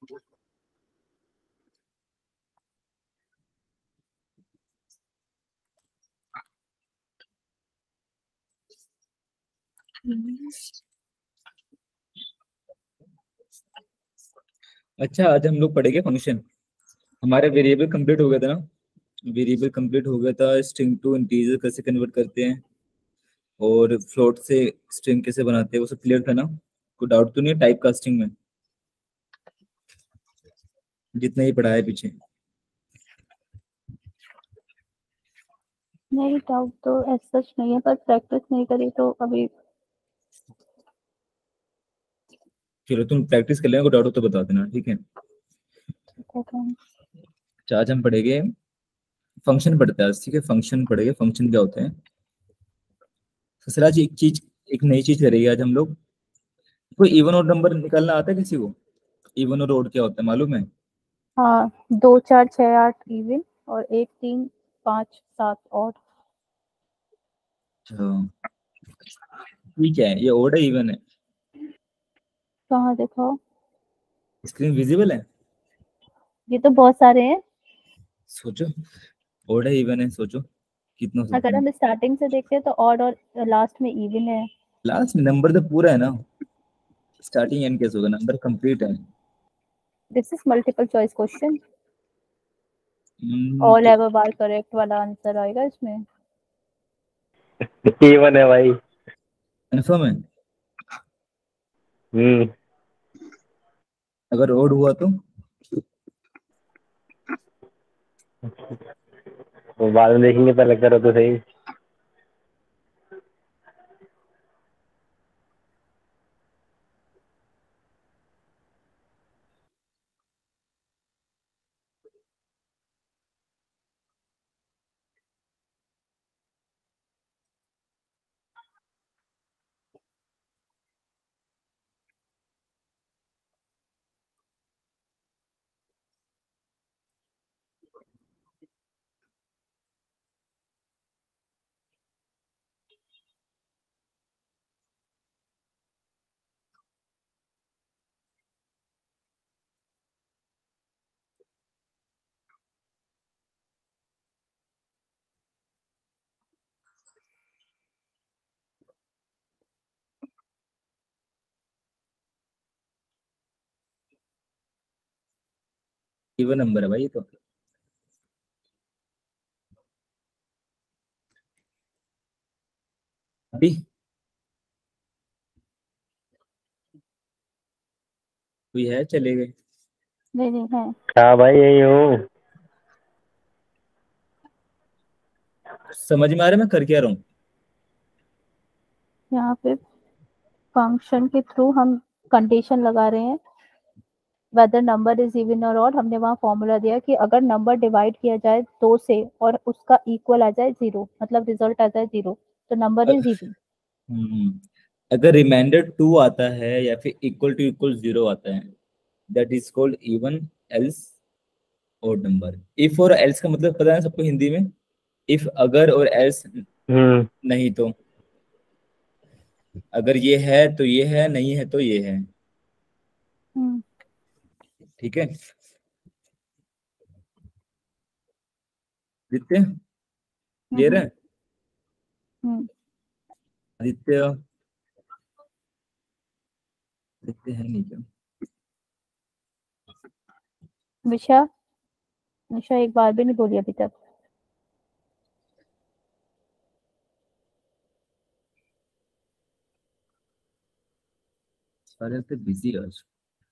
अच्छा, आज हम लोग पढ़ेंगे फंक्शन। हमारे वेरिएबल कंप्लीट हो गया था ना। वेरिएबल कंप्लीट हो गया था, स्ट्रिंग टू इंटीजर कैसे कन्वर्ट करते हैं और फ्लोट से स्ट्रिंग कैसे बनाते हैं, वो सब क्लियर था ना। कोई डाउट तो नहीं है टाइप कास्टिंग में, जितना ही पढ़ा है पीछे। नहीं, डाउट तो ऐसा सच नहीं है, पर प्रैक्टिस नहीं करी तो अभी। चलो तुम प्रैक्टिस कर लेना, कोई डाउट हो तो बता देना, ठीक है। अच्छा, आज हम पढ़ेंगे फंक्शन पढ़ते हैं आज, ठीक है। फंक्शन पढ़ेंगे, फंक्शन क्या होते हैं। तो सर आज एक नई चीज करेंगे आज हम लोग। कोई इवन और नंबर निकालना आता है किसी को? इवन और ओड क्या होता है मालूम है? हाँ, 2 4 6 8 इवन और 1 3 5 7 ऑड। अच्छा, ठीक है। ये ओड है इवन है? कहाँ दिखाओ? स्क्रीन विजिबल है? ये तो बहुत सारे हैं। सोचो, ओड है इवन है, सोचो कितना हो सकता अगर है। हम स्टार्टिंग से देखते हैं तो ऑड और लास्ट में इवन है। लास्ट नंबर तो पूरा है ना, स्टार्टिंग एंड कैसे होगा, नंबर कंप्लीट है। This is multiple choice question. All तो एवर बार करेक्ट वाला आंसर आएगा इसमें। इवन है भाई। कन्फर्म है? हम्म। अगर ओड हुआ तो? वो बाद में देखेंगे, पहले करो तो सही। इवन नंबर है भाई ये तो। अभी कोई है, चले गए? नहीं नहीं है। हाँ भाई, यही हूँ। समझ में आ रहा है मैं कर क्या रहा हूँ? यहाँ पे फंक्शन के थ्रू हम कंडीशन लगा रहे हैं वेदर नंबर इज इवन और ऑड। हमने वहाँ फॉर्मूला दिया कि अगर नंबर डिवाइड किया जाए 2 से और उसका इक्वल आ जाए 0, मतलब रिजल्ट आ जाए 0, तो नंबर इज इवन। हम्म, अगर रिमाइंडर 2 आता है या फिर इक्वल टू इक्वल 0 आता है, that is called even. Else odd number. If और एल्स का मतलब पता है सबको हिंदी में? इफ अगर, और एल्स हम्म। नहीं तो। अगर ये है तो ये है, नहीं है तो ये है। हम्म ठीक है। आदित्य क्लियर हम्म है? हम्म। आदित्य, आदित्य है नहीं क्या? विशा, निशा एक बार भी नहीं बोली अभी तक। सारे से बिजी आज।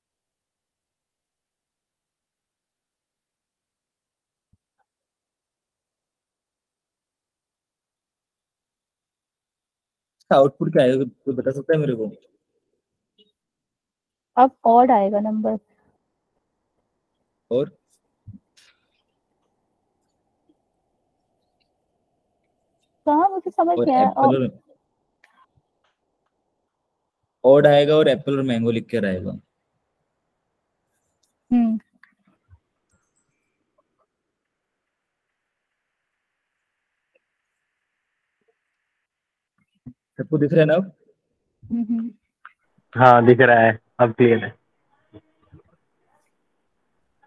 आउटपुट क्या है, कोई बता सकता है मेरे को? अब ऑड आएगा नंबर। और कहाँ, मुझे समझ और नहीं आया। एप्पल और ओड आएगा, और एप्पल और मैंगो लिख कर आएगा। हम्म सबको दिख रहा है ना अब? हम्म। हाँ, दिख रहा है, अब क्लियर है।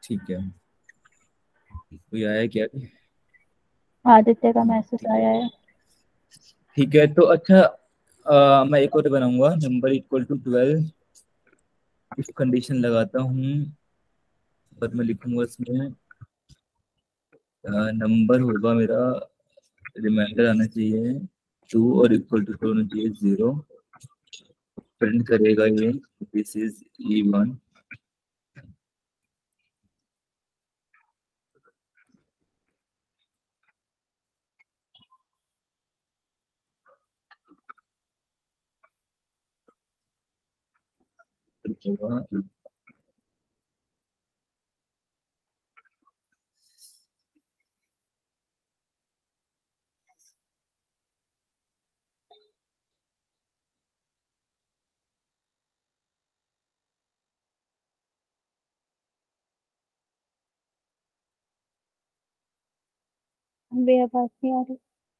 ठीक है, कोई आया क्या? आदित्य का मैसेज आया है। ठीक है, तो अच्छा, मैं एक और बनाऊंगा, number equal to 12, if condition लगाता हूँ, पर मैं लिखूंगा इसमें नंबर होगा मेरा, रिमाइंडर आना चाहिए 2 और इक्वल टू होना चाहिए 0, प्रिंट करेगा ये दिस इज E1। मेरा पास नहीं आ रही।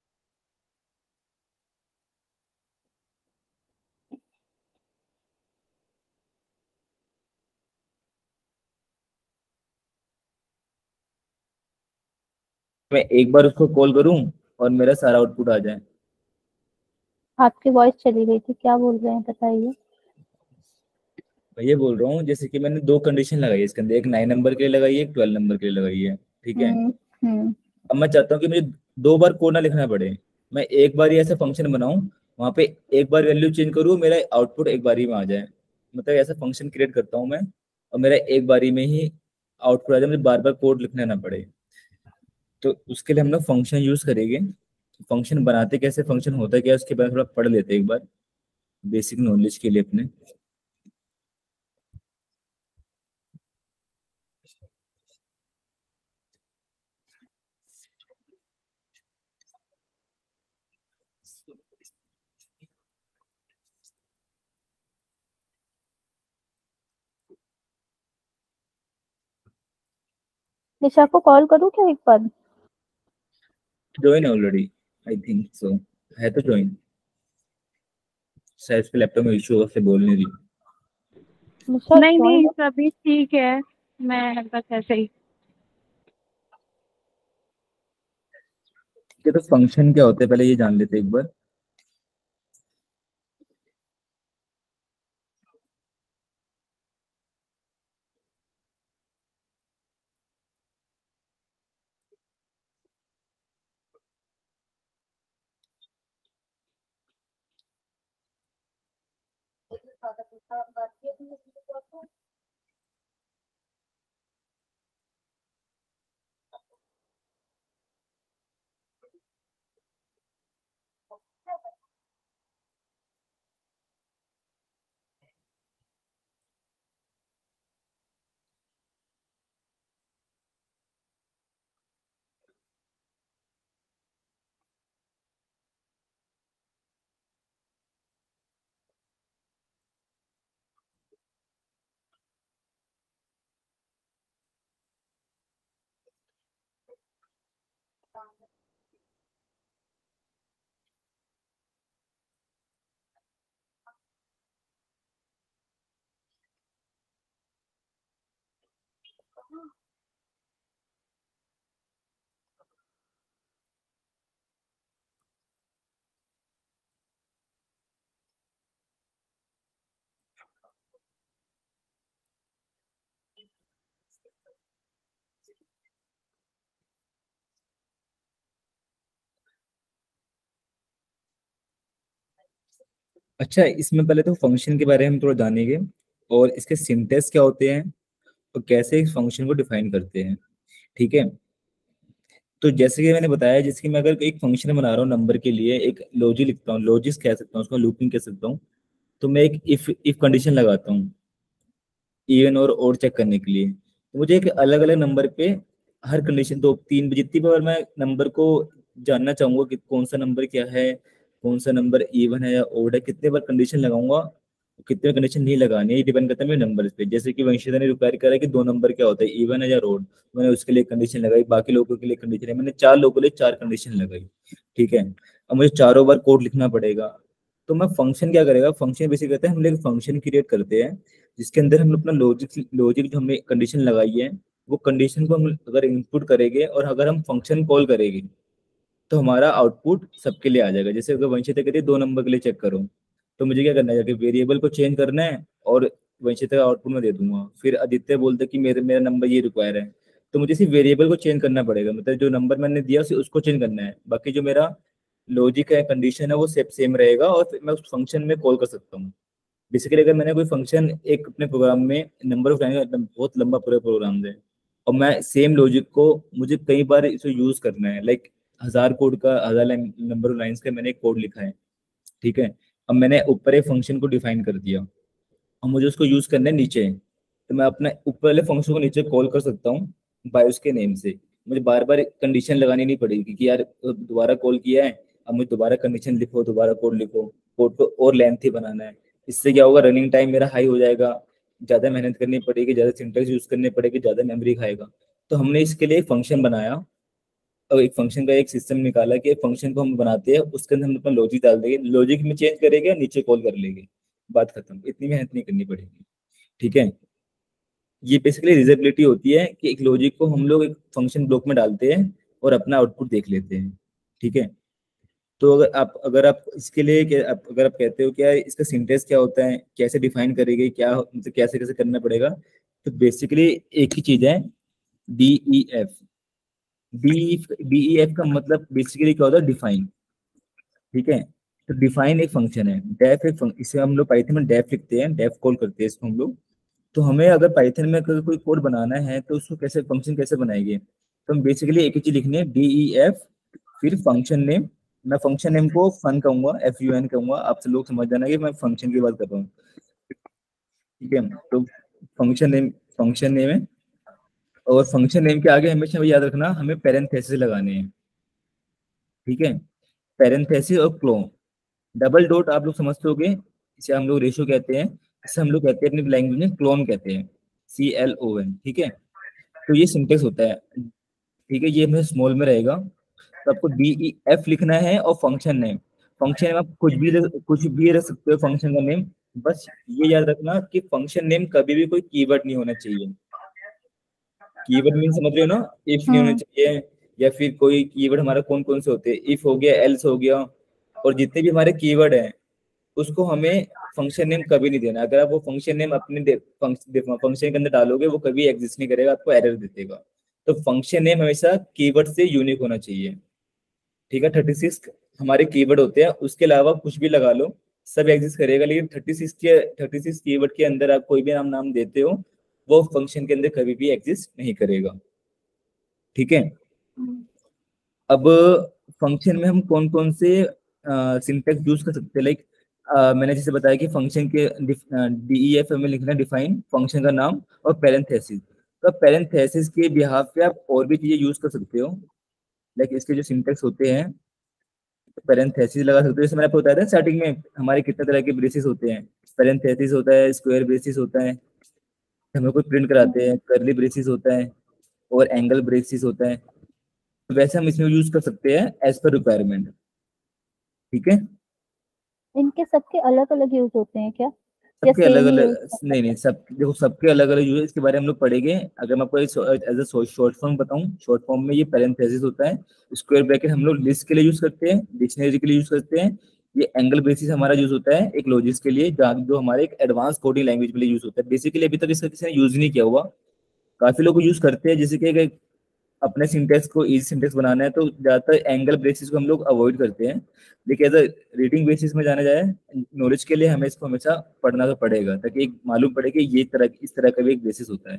मैं एक बार उसको कॉल करूं और मेरा सारा आउटपुट आ जाए। आपकी वॉइस चली गई थी, क्या बोल रहे हैं बताइए। मैं ये बोल रहा हूँ, जैसे कि मैंने दो कंडीशन लगाई है इसके अंदर, एक 9 नंबर के लिए लगाई है, एक 12 नंबर के लिए लगाई है, ठीक है। हम्म। हम्म। अब मैं चाहता हूँ कि मुझे दो बार कोड ना लिखना पड़े, मैं एक बार ही ऐसा फंक्शन बनाऊं, वहां पे एक बार वैल्यू चेंज करूँ, मेरा आउटपुट एक बार ही में आ जाए, मतलब ऐसा फंक्शन क्रिएट करता हूँ मैं, और मेरा एक बारी में ही आउटपुट आ जाए, मुझे बार बार कोड लिखना ना पड़े। तो उसके लिए हम लोग फंक्शन यूज करेंगे। फंक्शन बनाते कैसे, फंक्शन होता है क्या, उसके बारे में थोड़ा पढ़ लेते हैं एक बार, बेसिक नॉलेज के लिए अपने। निशा को कॉल करूँ क्या एक बार। Join already, I think so, है तो ज्वाइन, शायद उसके लैपटॉप में इशू होगा, उससे बोल नहीं रही। निशा नहीं ज्वाइन नहीं हो। सभी ठीक है। मैं बस ऐसे ही। ठीक है, तो फंक्शन क्या होता है पहले ये जान लेते हैं एक बार। अच्छा, इसमें पहले तो फंक्शन के बारे में हम थोड़ा जानेंगे, और इसके सिंटेक्स क्या होते हैं, और कैसे इस फंक्शन को डिफाइन करते हैं, ठीक है। तो जैसे कि मैंने बताया, जैसे कि मैं अगर एक फंक्शन बना रहा हूँ नंबर के लिए, एक लॉजिक लिखता हूँ, लॉजिक कह सकता हूँ उसको, लूपिंग कह सकता हूँ, तो मैं एक इफ कंडीशन लगाता हूँ इवन और ओड चेक करने के लिए। तो मुझे एक अलग अलग नंबर पे हर कंडीशन, दो तीन, जितनी बार मैं नंबर को जानना चाहूंगा कि कौन सा नंबर क्या है, कौन सा नंबर इवन है या ओड है, कितने बार कंडीशन लगाऊंगा, कितने कंडीशन नहीं लगानी है, ये डिपेंड करता है मेरे नंबर पे। जैसे कि वंशिता ने रिक्वायर करा कि दो नंबर क्या होता है, इवन है या ओड, मैंने उसके लिए कंडीशन लगाई, बाकी लोगों के लिए कंडीशन है, मैंने चार लोगों के लिए चार कंडीशन लगाई, ठीक है। अब मुझे चारों बार कोड लिखना पड़ेगा। तो मैं फंक्शन क्या करेगा, फंक्शन बेसिक कहते हैं, हम लोग फंक्शन क्रिएट करते हैं जिसके अंदर हम अपना लॉजिक लॉजिक जो हमने कंडीशन लगाई है वो कंडीशन को हम अगर इनपुट करेंगे और अगर हम फंक्शन कॉल करेंगे तो हमारा आउटपुट सबके लिए आ जाएगा। जैसे अगर वंशिता कहती है 2 नंबर के लिए चेक करो, तो मुझे क्या करना है, जाके वेरिएबल को चेंज करना है और वंशिता का आउटपुट में दे दूंगा। फिर आदित्य बोलते कि मेरे मेरा नंबर ये रिक्वायर है, तो मुझे सिर्फ वेरिएबल को चेंज करना पड़ेगा, मतलब जो नंबर मैंने दिया उसको चेंज करना है, बाकी जो मेरा लॉजिक है कंडीशन है वो सेम रहेगा और फिर मैं उस फंक्शन में कॉल कर सकता हूँ। बेसिकली अगर मैंने कोई फंक्शन एक अपने प्रोग्राम में नंबर ऑफ लाइन, बहुत लंबा पूरा प्रोग्राम है और मैं सेम लॉजिक को मुझे कई बार इसे यूज करना है, लाइक 1000 कोड का 1000 नंबर ऑफ लाइंस का मैंने एक कोड लिखा है, ठीक है। अब मैंने ऊपर एक फंक्शन को डिफाइन कर दिया और मुझे उसको यूज करना है नीचे, तो मैं अपने ऊपर वाले फंक्शन को नीचे कॉल कर सकता हूँ बाय उसके नेम से। मुझे बार बार कंडीशन लगानी नहीं पड़ेगी कि यार दोबारा कॉल किया है, अब मुझे दोबारा कंडीशन लिखो, दोबारा कोड लिखो, कोड को और लेंथी बनाना है। इससे क्या होगा, रनिंग टाइम मेरा हाई हो जाएगा, ज्यादा मेहनत करनी पड़ेगी, ज्यादा सिंटेक्स यूज करनी पड़ेगी, ज्यादा मेमोरी खाएगा। तो हमने इसके लिए एक फंक्शन बनाया और एक फंक्शन का एक सिस्टम निकाला कि फंक्शन को हम बनाते हैं, उसके अंदर हम अपना लॉजिक डाल देंगे, लॉजिक में चेंज करेंगे, नीचे कॉल कर लेंगे, बात खत्म, इतनी मेहनत नहीं करनी पड़ेगी, ठीक है। ये बेसिकली रीजनेबिलिटी होती है कि एक लॉजिक को हम लोग एक फंक्शन ब्लॉक में डालते हैं और अपना आउटपुट देख लेते हैं, ठीक है। तो अगर आप इसके लिए अगर आप कहते हो क्या इसका सिंटेक्स क्या होता है, कैसे डिफाइन करेंगे, क्या मतलब कैसे कैसे करना पड़ेगा, तो बेसिकली एक ही चीज है, D E F. D E F का मतलब बेसिकली क्या होता है, डिफाइन, ठीक है। तो डिफाइन एक फंक्शन है, डेफ एक फंक्शन, इसे हम लोग पाइथन में डेफ लिखते हैं, डेफ कॉल करते हैं इसको हम लोग। तो हमें अगर पाइथन में अगर कोई कोड बनाना है तो उसको कैसे फंक्शन कैसे बनाएंगे, तो हम बेसिकली एक ही चीज लिखनी है, डी ई एफ, फिर फंक्शन नेम। मैं फंक्शन नेम को फन कहूंगा, FUN कहूंगा, आप लोग समझ जाना कि मैं फंक्शन की बात कर रहा हूँ, ठीक है। तो फंक्शन नेम है, और फंक्शन नेम के आगे हमेशा याद रखना हमें पैरेंथेसिस लगाने हैं, ठीक है। पैरेंथेसिस और क्लोन, डबल डॉट आप लोग समझते होगे, इसे हम लोग रेशो कहते हैं, इसे हम लोग कहते हैं अपनी लैंग्वेज में क्लोन कहते हैं, CLON, ठीक है। तो ये सिंटेक्स होता है, ठीक है, ये हमें स्मॉल में रहेगा। तो आपको DEF लिखना है और फंक्शन नेम, फंक्शन नेम आप कुछ भी रख सकते हो फंक्शन का नेम, बस ये याद रखना कि फंक्शन नेम कभी भी कोई कीवर्ड नहीं होना चाहिए। कीवर्ड मीन समझ रहे हो ना, इफ नहीं होना चाहिए, या फिर कोई कीवर्ड हमारा कौन कौन से होते हैं, इफ हो गया, एल्स हो गया, और जितने भी हमारे कीवर्ड हैं उसको हमें फंक्शन नेम कभी नहीं देना। अगर आप वो फंक्शन नेम अपने फंक्शन के अंदर डालोगे वो कभी एग्जिस्ट नहीं करेगा, आपको एरर दे देगा। तो फंक्शन नेम हमेशा कीवर्ड से यूनिक होना चाहिए, ठीक है। 36 हमारे कीवर्ड होते हैं, उसके अलावा कुछ भी लगा लो सब एग्जिस्ट करेगा, लेकिन 36 कीवर्ड के अंदर आप कोई भी नाम देते हो वो फंक्शन के अंदर कभी भी एग्जिस्ट नहीं करेगा, ठीक है। अब फंक्शन में हम कौन कौन से सिंटेक्स यूज कर सकते हैं, लाइक मैंने जैसे बताया कि फंक्शन के DEF में लिखना डिफाइन, फंक्शन का नाम और पैरेंथेसिस। तो पैरेंथेसिस के बिहाफ पे आप और भी चीजें यूज कर सकते हो, लाइक इसके जो सिंटेक्स होते हैं, पैरेंथेसिस लगा सकते हो। जैसे मैंने आपको बताया था स्टार्टिंग में हमारे कितने तरह के ब्रेसेस होते हैं, पैरेंथेसिस होता है, स्क्वायर ब्रेसेस होता है, हमें कोई प्रिंट कराते हैं, कर्ली ब्रेसेस होता है, और एंगल ब्रेसेस होता है। तो वैसे हम इसमें यूज कर सकते हैं एज पर रिक्वायरमेंट, ठीक है। इनके सबके अलग अलग यूज होते हैं क्या, या सबके अलग सेम ही अलग, यूज? नहीं सब देखो सबके अलग अलग यूज है, इसके बारे में हम लोग पढ़ेंगे। अगर मैं आपको एज ए शॉर्ट फॉर्म बताऊं, शॉर्ट फॉर्म में ये पैरेंथेसिस होता है, स्क्वायर ब्रैकेट हम लोग लिस्ट के लिए यूज करते हैं, डिक्शनरी के लिए यूज करते हैं, ये एंगल बेसिस हमारा यूज होता है एक लॉजिक्स के लिए, जो हमारे एक एडवांस कोडिंग लैंग्वेज के लिए यूज होता है। बेसिकली अभी तक इसका किसी ने यूज नहीं किया हुआ, काफी लोग यूज करते हैं, जैसे कि अपने सिंटेक्स को इजी सिंटेक्स बनाना है तो ज्यादातर एंगल बेसिस को हम लोग अवॉइड करते हैं, लेकिन एज अ रीडिंग बेसिस में जाना जाए नॉलेज के लिए हमें इसको हमेशा पढ़ना तो पड़ेगा, ताकि एक मालूम पड़े कि ये तरह इस तरह का भी एक बेसिस होता है,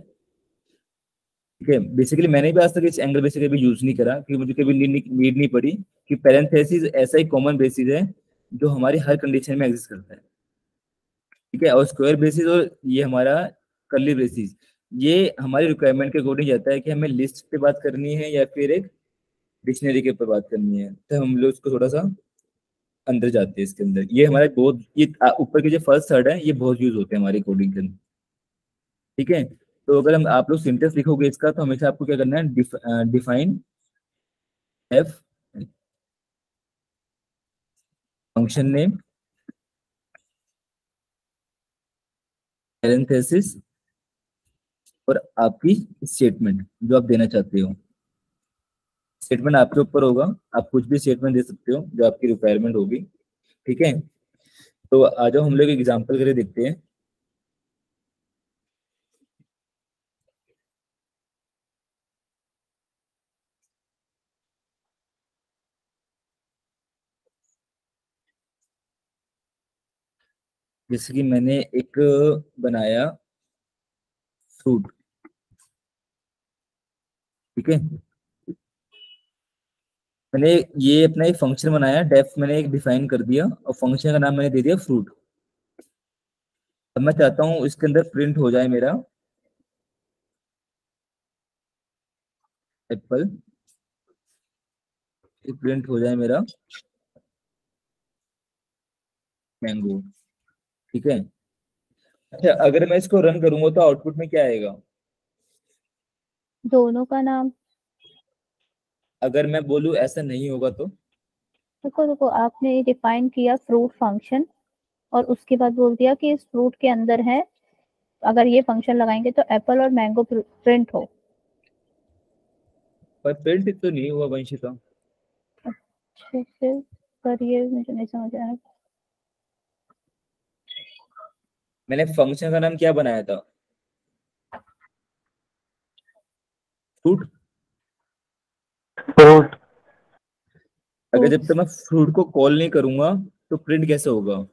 ठीक है। बेसिकली मैंने भी आज तक इस एंगल बेसिस कभी यूज नहीं करा, क्योंकि मुझे कभी नीड नहीं पड़ी, कि पैरेंथेसिस ऐसा ही कॉमन बेसिस है जो हमारी हर कंडीशन में एग्जिस्ट करता है, ठीक है। और स्क्वायर बेसिस और ये हमारा कर्ली बेसिस, ये हमारी रिक्वायरमेंट के अकॉर्डिंग जाता है कि हमें लिस्ट पे बात करनी है या फिर एक डिक्शनरी के ऊपर बात करनी है, तो हम लोग इसको थोड़ा सा अंदर जाते हैं इसके अंदर। ये हमारे बहुत ये ऊपर के जो फर्स्ट थर्ड है ये बहुत यूज होते हैं हमारी कोडिंग के अंदर, ठीक है। तो अगर हम आप लोग सिंटेक्स लिखोगे इसका, तो हमेशा आपको क्या करना है, define F, function name, parenthesis और आपकी स्टेटमेंट जो आप देना चाहते हो। स्टेटमेंट आपके ऊपर होगा, आप कुछ भी स्टेटमेंट दे सकते हो जो आपकी रिक्वायरमेंट होगी। ठीक है, तो आ जाओ हम लोग एग्जाम्पल करके देखते हैं। जैसे कि मैंने एक बनाया फ्रूट। ठीक है, मैंने ये अपना एक फंक्शन बनाया, डेफ मैंने एक डिफाइन कर दिया और फंक्शन का नाम मैंने दे दिया फ्रूट। अब मैं चाहता हूँ इसके अंदर प्रिंट हो जाए मेरा एप्पल, प्रिंट हो जाए मेरा मैंगो। ठीक है, अच्छा अगर मैं इसको रन करूंगा तो आउटपुट में क्या आएगा? दोनों का नाम। अगर मैं बोलूँ ऐसा नहीं होगा तो? देखो देखो, आपने डिफाइन किया फ्रूट फंक्शन और उसके बाद बोल दिया कि इस फ्रूट के अंदर है, अगर ये फंक्शन लगाएंगे तो एप्पल और मैंगो प्रिंट हो। पर प्रिंट तो नहीं हुआ वंशिका। अच्छे से करिए, मुझे नहीं समझ आया। मैंने फंक्शन का नाम क्या बनाया था? फ्रूट। फ्रूट। अगर जब तक मैं फ्रूट को कॉल नहीं करूंगा तो प्रिंट कैसे होगा?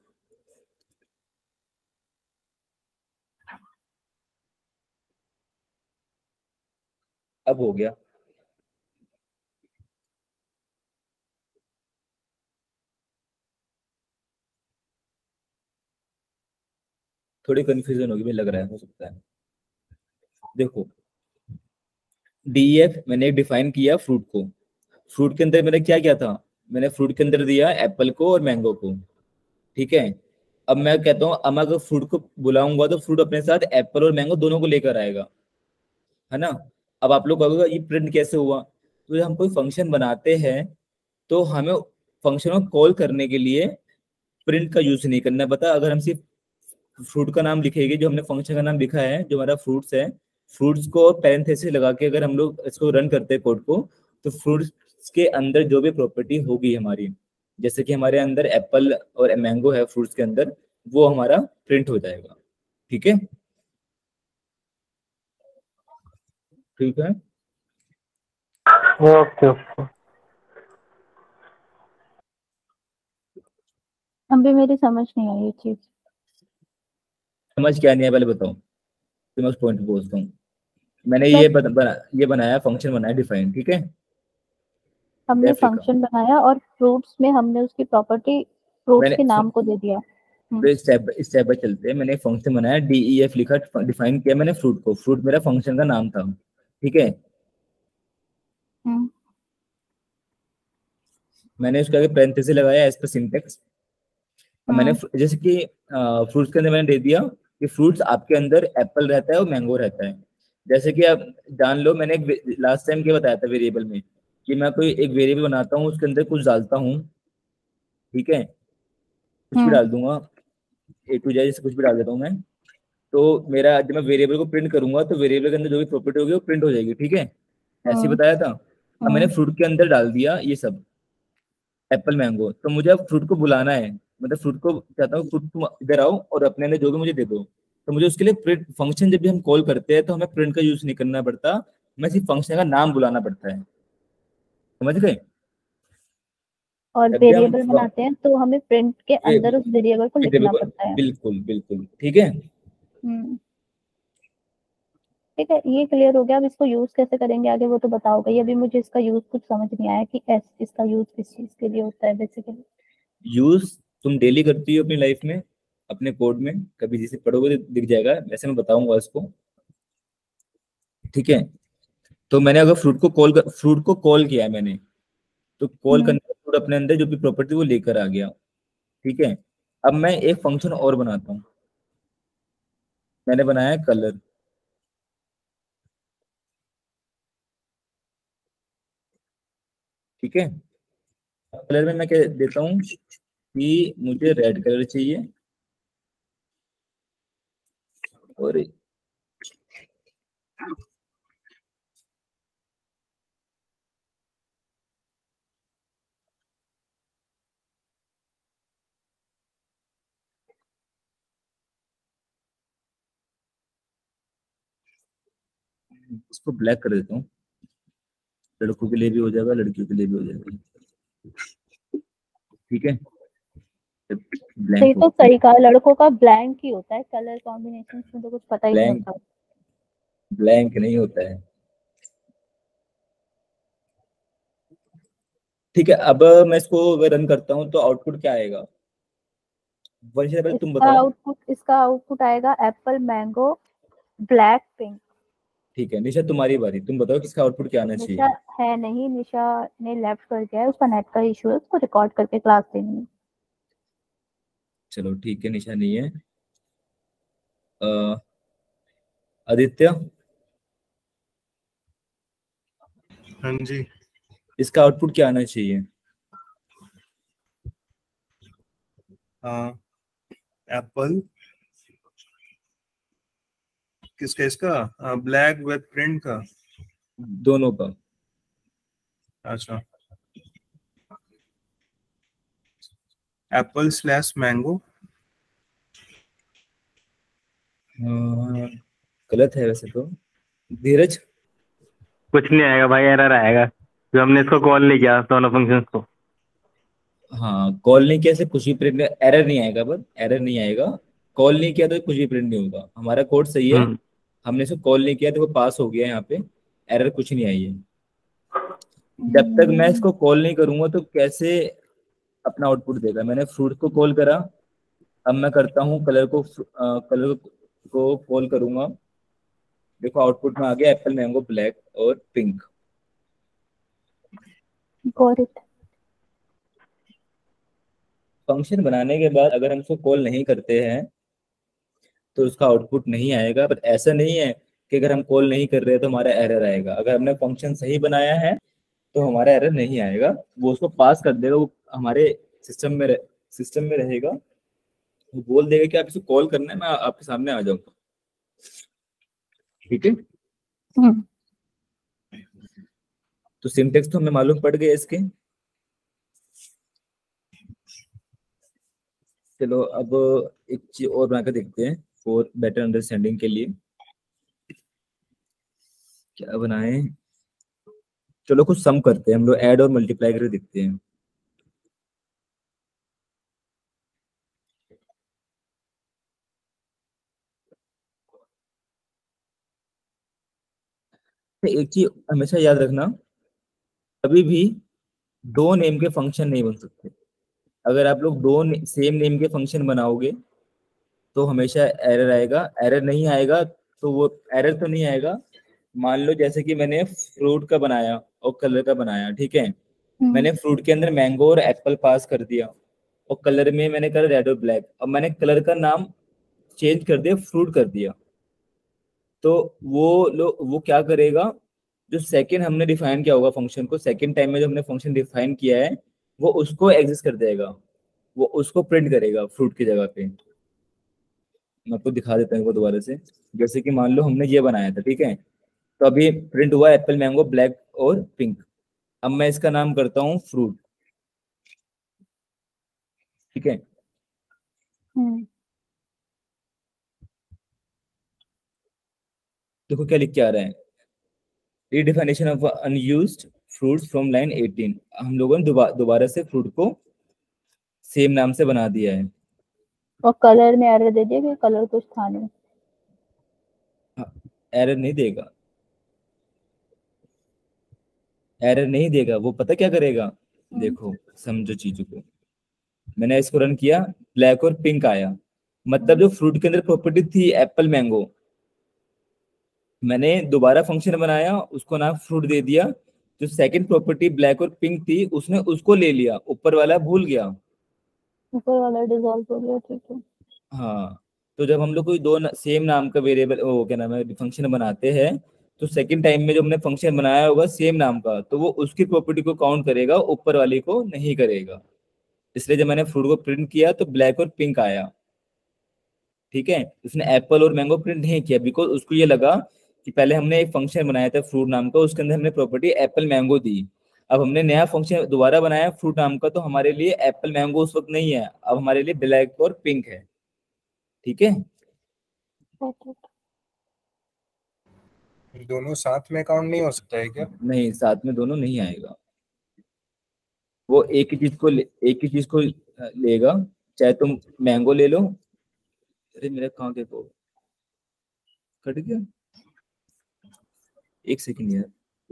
अब हो गया। थोड़ी कंफ्यूजन होगी, मुझे लग रहा है, हो सकता है। देखो, डीएफ मैंने डिफाइन किया फ्रूट को। फ्रूट के अंदर मैंने क्या किया था? मैंने फ्रूट के अंदर दिया एप्पल को और मैंगो को। ठीक है, अब मैं कहता हूँ अब मैं अगर फ्रूट को बुलाऊंगा तो फ्रूट अपने साथ एप्पल और मैंगो दोनों को लेकर आएगा, है ना? अब आप लोग कहोगे ये प्रिंट कैसे हुआ? तो जब हम कोई फंक्शन बनाते हैं तो हमें फंक्शन को कॉल करने के लिए प्रिंट का यूज नहीं करना पता। अगर हम सिर्फ फ्रूट का नाम लिखेंगे, जो हमने फंक्शन का नाम लिखा है जो हमारा फ्रूट्स है, फ्रूट्स को पैरेंथेसिस लगा के अगर हम लोग इसको रन करते हैं कोड को, तो फ्रूट्स के अंदर जो भी प्रॉपर्टी होगी हमारी, जैसे कि हमारे अंदर एप्पल और मैंगो है फ्रूट्स के अंदर, वो हमारा प्रिंट हो जाएगा। ठीक है, ठीक है। Okay okay. अभी मेरी समझ नहीं आई ये चीज। समझ क्या नहीं है पहले बताओ, तो मैं उस पॉइंट पे पहुंचता हूँ। मैंने क्या? ये बनाया, फंक्शन बनाया डिफाइन। ठीक है, हमने अफ्रीका। फंक्शन बनाया और फ्रूट्स में हमने उसकी प्रॉपर्टी फ्रूट्स मैंने के नाम को दे दिया। स्टेप बाय चलते हैं। मैंने फंक्शन बनाया, डीईएफ लिखा, डिफाइन किया मैंने फ्रूट को। फ्रूट मेरा फंक्शन का नाम था। ठीक है, हम्म, मैंने उसके आगे पैरेंथेसिस लगाया एज पर सिंटेक्स। मैंने हम्म, जैसे कि फ्रूट्स के अंदर मैंने दे दिया कि फ्रूट्स आपके अंदर एप्पल रहता है और मैंगो रहता है। जैसे कि आप जान लो, मैंने एक लास्ट टाइम क्या बताया था वेरिएबल में, कि मैं कोई एक वेरिएबल बनाता हूँ, उसके अंदर कुछ डालता हूँ। ठीक है, कुछ भी हम्म, डाल दूंगा, ए टू जेड से कुछ भी डाल देता हूँ मैं। तो मेरा जब मैं वेरिएबल को प्रिंट करूंगा तो वेरिएबल के अंदर जो भी प्रॉपर्टी होगी वो प्रिंट हो जाएगी। ठीक है, ऐसे ही हम्म, बताया था। अब मैंने हम्म। फ्रूट के अंदर डाल दिया ये सब, एप्पल मैंगो। तो मुझे अब फ्रूट को बुलाना है, मतलब फ्रूट को चाहता हूँ फ्रूट तुम इधर आओ और अपने अंदर जो भी मुझे दे दो। तो मुझे उसके लिए प्रिंट फंक्शन जब भी हम कॉल करते हैं तो हमें प्रिंट का यूज नहीं करना पड़ता, हमें सिर्फ फंक्शन का नाम बुलाना पड़ता है। समझ गए? और जब भी हम वेरिएबल बनाते हैं तो हमें प्रिंट के अंदर उस वेरिएबल को लिखना बिल्कुल पड़ता है। बिल्कुल बिल्कुल, ठीक है। हम्म। ठीक है, ये क्लियर हो गया। अब इसको यूज कैसे करेंगे आगे वो तो बताओगे। ये अभी मुझे इसका यूज कुछ समझ नहीं आया कि इसका यूज किस चीज के लिए होता है बेसिकली। यूज तुम डेली करती हो अपनी लाइफ में, अपने कोड में, कभी जिसे पढ़ोगे तो दिख जाएगा, वैसे मैं बताऊंगा इसको। ठीक है, तो मैंने अगर फ्रूट को कॉल किया है मैंने, तो कॉल हम्म, करने के फ्रूट अपने अंदर जो भी प्रॉपर्टी वो लेकर आ गया। ठीक है, अब मैं एक फंक्शन और बनाता हूँ। मैंने बनाया है कलर। ठीक है, कलर में मैं क्या देता हूँ कि मुझे रेड कलर चाहिए और इसको ब्लैक कर देता हूँ, लड़कों के लिए भी हो जाएगा, लड़कियों के लिए भी हो जाएगा। ठीक है, तो ब्लैंक ये हो तो सही कहा, लड़कों का ब्लैंक ही होता है, कलर कॉम्बिनेशन में तो कुछ पता ही नहीं ब्लैंक, होता। ब्लैंक नहीं होता है। ठीक है, अब मैं इसको रन करता हूँ तो आउटपुट क्या आएगा, वंश पहले तुम बताओ। इसका आउटपुट आएगा एप्पल, मैंगो, ब्लैक, पिंक। ठीक है निशा, तुम्हारी बारी, तुम बताओ किसका आउटपुट क्या आना निशा चाहिए। है नहीं, निशा ने लेफ्ट कर दिया है, उसका नेट का इशू है, उसको रिकॉर्ड करके क्लास देनी है। चलो ठीक है, निशा नहीं है। अ, आदित्य, हाँ जी। इसका आउटपुट क्या आना चाहिए। हाँ, एप्पल किसका, इसका ब्लैक विद प्रिंट का। दोनों का। अच्छा, एप्पल स्लैश मैंगो। गलत है वैसे तो। धीरज, कुछ नहीं आएगा भाई, एरर आएगा, जो हमने इसको कॉल नहीं किया दोनों फंक्शंस को। हाँ कॉल नहीं किया से कुछ भी प्रिंट, एरर नहीं आएगा, बस एरर नहीं आएगा। कॉल नहीं किया तो कुछ भी प्रिंट नहीं होगा, हमारा कोड सही है। हम्म। हमने इसको कॉल नहीं किया तो वो पास हो गया, यहाँ पे एरर कुछ नहीं आई है। जब तक मैं इसको कॉल नहीं करूंगा तो कैसे अपना आउटपुट देगा। मैंने फ्रूट को कॉल करा, अब मैं करता हूँ कलर को, कलर को कॉल करूंगा। देखो आउटपुट में आ गया एप्पल, मैंगो, ब्लैक और पिंक। Got it. फंक्शन बनाने के बाद अगर हम इसको कॉल नहीं करते हैं तो उसका आउटपुट नहीं आएगा, पर ऐसा नहीं है कि अगर हम कॉल नहीं कर रहे तो हमारा एरर आएगा। अगर हमने फंक्शन सही बनाया है तो हमारा एरर नहीं आएगा, वो उसको पास कर देगा, वो हमारे सिस्टम में रहेगा। वो बोल देगा कि आप इसको कॉल करना है, मैं आपके सामने आ जाऊंगा। ठीक है, तो सिंटेक्स तो हमें मालूम पड़ गया इसके। चलो अब एक चीज और बनाकर देखते हैं फॉर बेटर अंडरस्टैंडिंग के लिए। क्या बनाएं, चलो कुछ सम करते हैं हम लोग, ऐड और मल्टीप्लाई करके देखते हैं। तो एक चीज हमेशा याद रखना, कभी भी दो नेम के फंक्शन नहीं बन सकते। अगर आप लोग दो सेम नेम के फंक्शन बनाओगे तो हमेशा एरर आएगा। एरर नहीं आएगा तो वो एरर तो नहीं आएगा। मान लो जैसे कि मैंने फ्रूट का बनाया और कलर का बनाया, ठीक है। मैंने फ्रूट के अंदर मैंगो और एप्पल पास कर दिया और कलर में मैंने कर रेड और ब्लैक, और मैंने कलर का नाम चेंज कर दिया, फ्रूट कर दिया। तो वो क्या करेगा, जो सेकंड हमने डिफाइन किया होगा फंक्शन को, सेकंड टाइम में जो हमने फंक्शन डिफाइन किया है वो उसको एग्जिस्ट कर देगा, वो उसको प्रिंट करेगा फ्रूट की जगह पे। मैं आपको दिखा देता हूँ वो दोबारा से। जैसे कि मान लो हमने ये बनाया था, ठीक है, तो अभी प्रिंट हुआ एप्पल, मैंगो, ब्लैक और पिंक। अब मैं इसका नाम करता हूँ फ्रूट। ठीक है, देखो क्या लिख के आ रहा है, redefinition of unused fruits from line 18। हम लोगों ने दोबारा से फ्रूट को सेम नाम से बना दिया है। और कलर में एरर दे दिया कि कलर कुछ था नहीं। एरर नहीं देगा, एरर नहीं देगा, वो पता क्या करेगा, देखो समझो चीजों को। मैंने इसको रन किया, ब्लैक और पिंक आया, मतलब जो फ्रूट के अंदर प्रॉपर्टी थी एप्पल, मैंगो, मैंने दोबारा फंक्शन बनाया, उसको नाम फ्रूट दे दिया। जो सेकंड प्रॉपर्टी ब्लैक और पिंक थी उसने उसको ले लिया, ऊपर वाला भूल गया। ऊपर वाला डिसॉल्व हो गया, ठीक है। हाँ, तो जब हम लोग कोई दो सेम नाम का वेरिएबल, वो क्या नाम है, फंक्शन बनाते हैं, तो सेकंड टाइम में जो हमने फंक्शन बनाया होगा सेम नाम का, तो वो उसकी प्रॉपर्टी को काउंट करेगा, ऊपर वाली को नहीं करेगा। इसलिए जब मैंने फ्रूट को प्रिंट किया तो ब्लैक और पिंक आया, ठीक है। उसने एप्पल और मैंगो प्रिंट नहीं किया, बिकॉज उसको ये लगा कि पहले हमने एक फंक्शन बनाया था फ्रूट नाम का, उसके अंदर हमने प्रॉपर्टी एप्पल, मैंगो दी। अब हमने नया फंक्शन दोबारा बनाया फ्रूट नाम का, तो हमारे लिए एप्पल, मैंगो उस वक्त नहीं है, अब हमारे लिए ब्लैक और पिंक है। ठीक है, दोनों साथ में काउंट नहीं हो सकता है क्या? नहीं, साथ में दोनों नहीं आएगा। वो एक ही चीज को लेगा। चाहे तुम मैंगो ले लो। अरे मेरा कहाँ के को कट गया। एक सेकंड यार।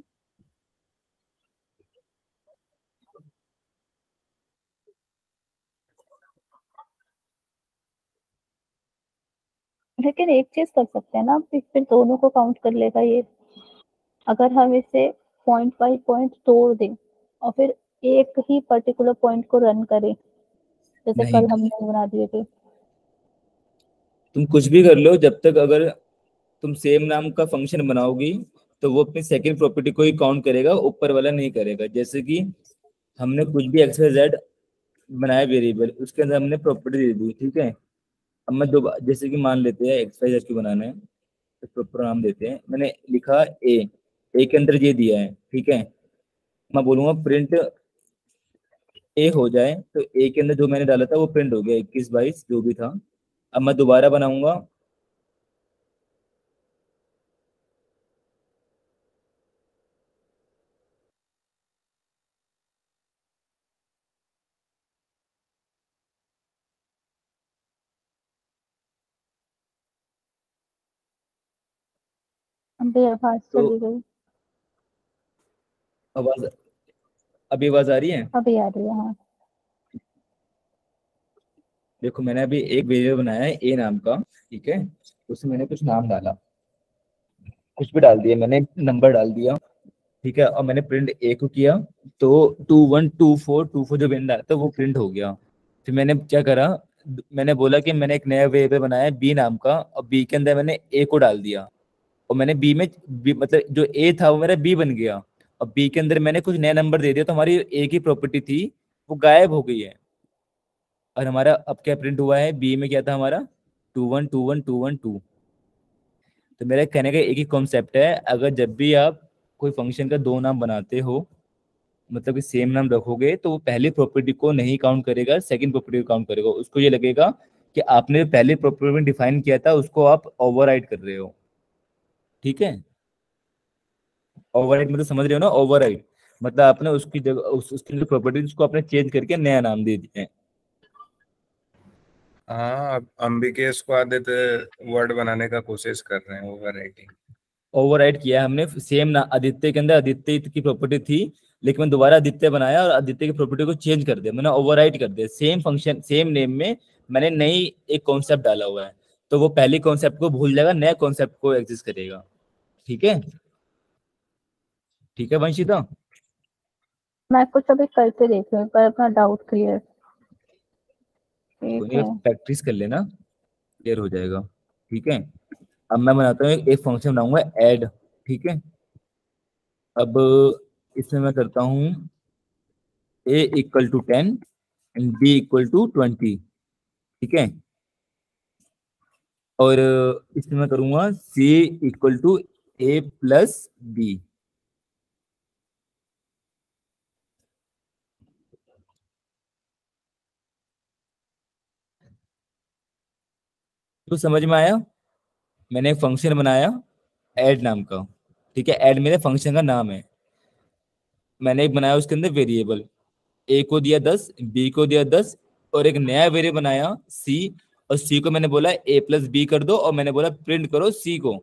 लेकिन एक चीज कर सकते हैं ना, फिर दोनों को काउंट कर लेगा ये। अगर हम इसे पॉइंट बाई पॉइंट तोड़ दें और फिर एक ही पर्टिकुलर पॉइंट को रन करें, जैसे नहीं, कल हमने बना दिए थे। तुम कुछ भी कर लो, जब तक अगर तुम सेम नाम का फंक्शन बनाओगी तो वो अपनी सेकंड प्रॉपर्टी को ही काउंट करेगा, ऊपर वाला नहीं करेगा। जैसे कि हमने कुछ भी एक्स वाई जेड बनाया वेरिएबल, उसके अंदर हमने प्रॉपर्टी दे दी, ठीक है। अब मैं दो, जैसे कि मान लेते हैं एक्स वाई जेड को बनाना है तो प्रॉपर नाम देते हैं। मैंने लिखा ए, ए के अंदर ये दिया है, ठीक है। मैं बोलूंगा प्रिंट ए हो जाए, तो ए के अंदर जो मैंने डाला था वो प्रिंट हो गया, 21 22 जो भी था। अब मैं दोबारा बनाऊंगा। अभी आवाज तो चली गई। आवाज, अभी आवाज आ रही है? अभी आ रही है, हाँ। देखो, मैंने अभी एक वेरिएबल बनाया है ए नाम का, ठीक है। उसमें मैंने कुछ नाम डाला, कुछ भी डाल दिया, मैंने नंबर डाल दिया, ठीक है। और मैंने प्रिंट ए को किया, तो 212424 जो मैंने डाला था वो प्रिंट हो गया। फिर मैंने क्या करा, मैंने बोला कि मैंने एक नया वेरिएबल बनाया बी नाम का, और बी के अंदर मैंने ए को डाल दिया। और मैंने बी में मतलब जो ए था वो मेरा बी बन गया। और बी के अंदर मैंने कुछ नया नंबर दे दिया, तो हमारी ए की प्रॉपर्टी थी वो गायब हो गई है। और हमारा अब क्या प्रिंट हुआ है, बी में क्या था हमारा, 212121 2। तो मेरा कहने का एक ही कॉन्सेप्ट है, अगर जब भी आप कोई फंक्शन का दो नाम बनाते हो, मतलब कि सेम नाम रखोगे, तो वो पहली प्रॉपर्टी को नहीं काउंट करेगा, सेकंड प्रॉपर्टी को काउंट करेगा। उसको ये लगेगा कि आपने पहले प्रॉपर्टी डिफाइन किया था उसको आप ओवरराइड कर रहे हो, ठीक है। ओवरराइड मतलब समझ रहे हो ना, ओवरराइड मतलब आपने उसकी जगह उसकी जो प्रॉपर्टी उसको आपने चेंज करके नया नाम दे दिया है। हाँ, अब अंबिकेश को आदित्य वर्ड बनाने का कोशिश कर रहे हैं, ओवर राइटिंग। ओवरराइड किया है हमने, सेम ना आदित्य के अंदर आदित्य की प्रॉपर्टी थी, लेकिन मैं दोबारा आदित्य बनाया और आदित्य की प्रॉपर्टी को चेंज कर दिया, मैंने ओवरराइड कर दिया। सेम फंक्शन सेम नेम में मैंने नई एक कॉन्सेप्ट डाला हुआ है, तो वो पहली कॉन्सेप्ट को भूल जाएगा, नया कॉन्सेप्ट को एग्जिस्ट करेगा, ठीक है। ठीक है वंशिता। मैं कुछ अभी करके देख रही हूँ पर अपना डाउट क्लियर। कोई ठीक नहीं, है। प्रैक्टिस कर लेना, क्लियर हो जाएगा, ठीक है। अब मैं बनाता हूँ एक फंक्शन बनाऊंगा ऐड, ठीक है। अब इसमें मैं करता हूँ a equal to 10 and b equal to 20, ठीक है। और इसमें मैं करूंगा c equal to a plus B. तो समझ में आया, मैंने एक फंक्शन बनाया ऐड नाम का, ठीक है। ऐड मेरे फंक्शन का नाम है। मैंने एक बनाया उसके अंदर वेरिएबल, ए को दिया 10, बी को दिया 10, और एक नया वेरिएबल बनाया सी। और सी को मैंने बोला ए प्लस बी कर दो, और मैंने बोला प्रिंट करो सी को।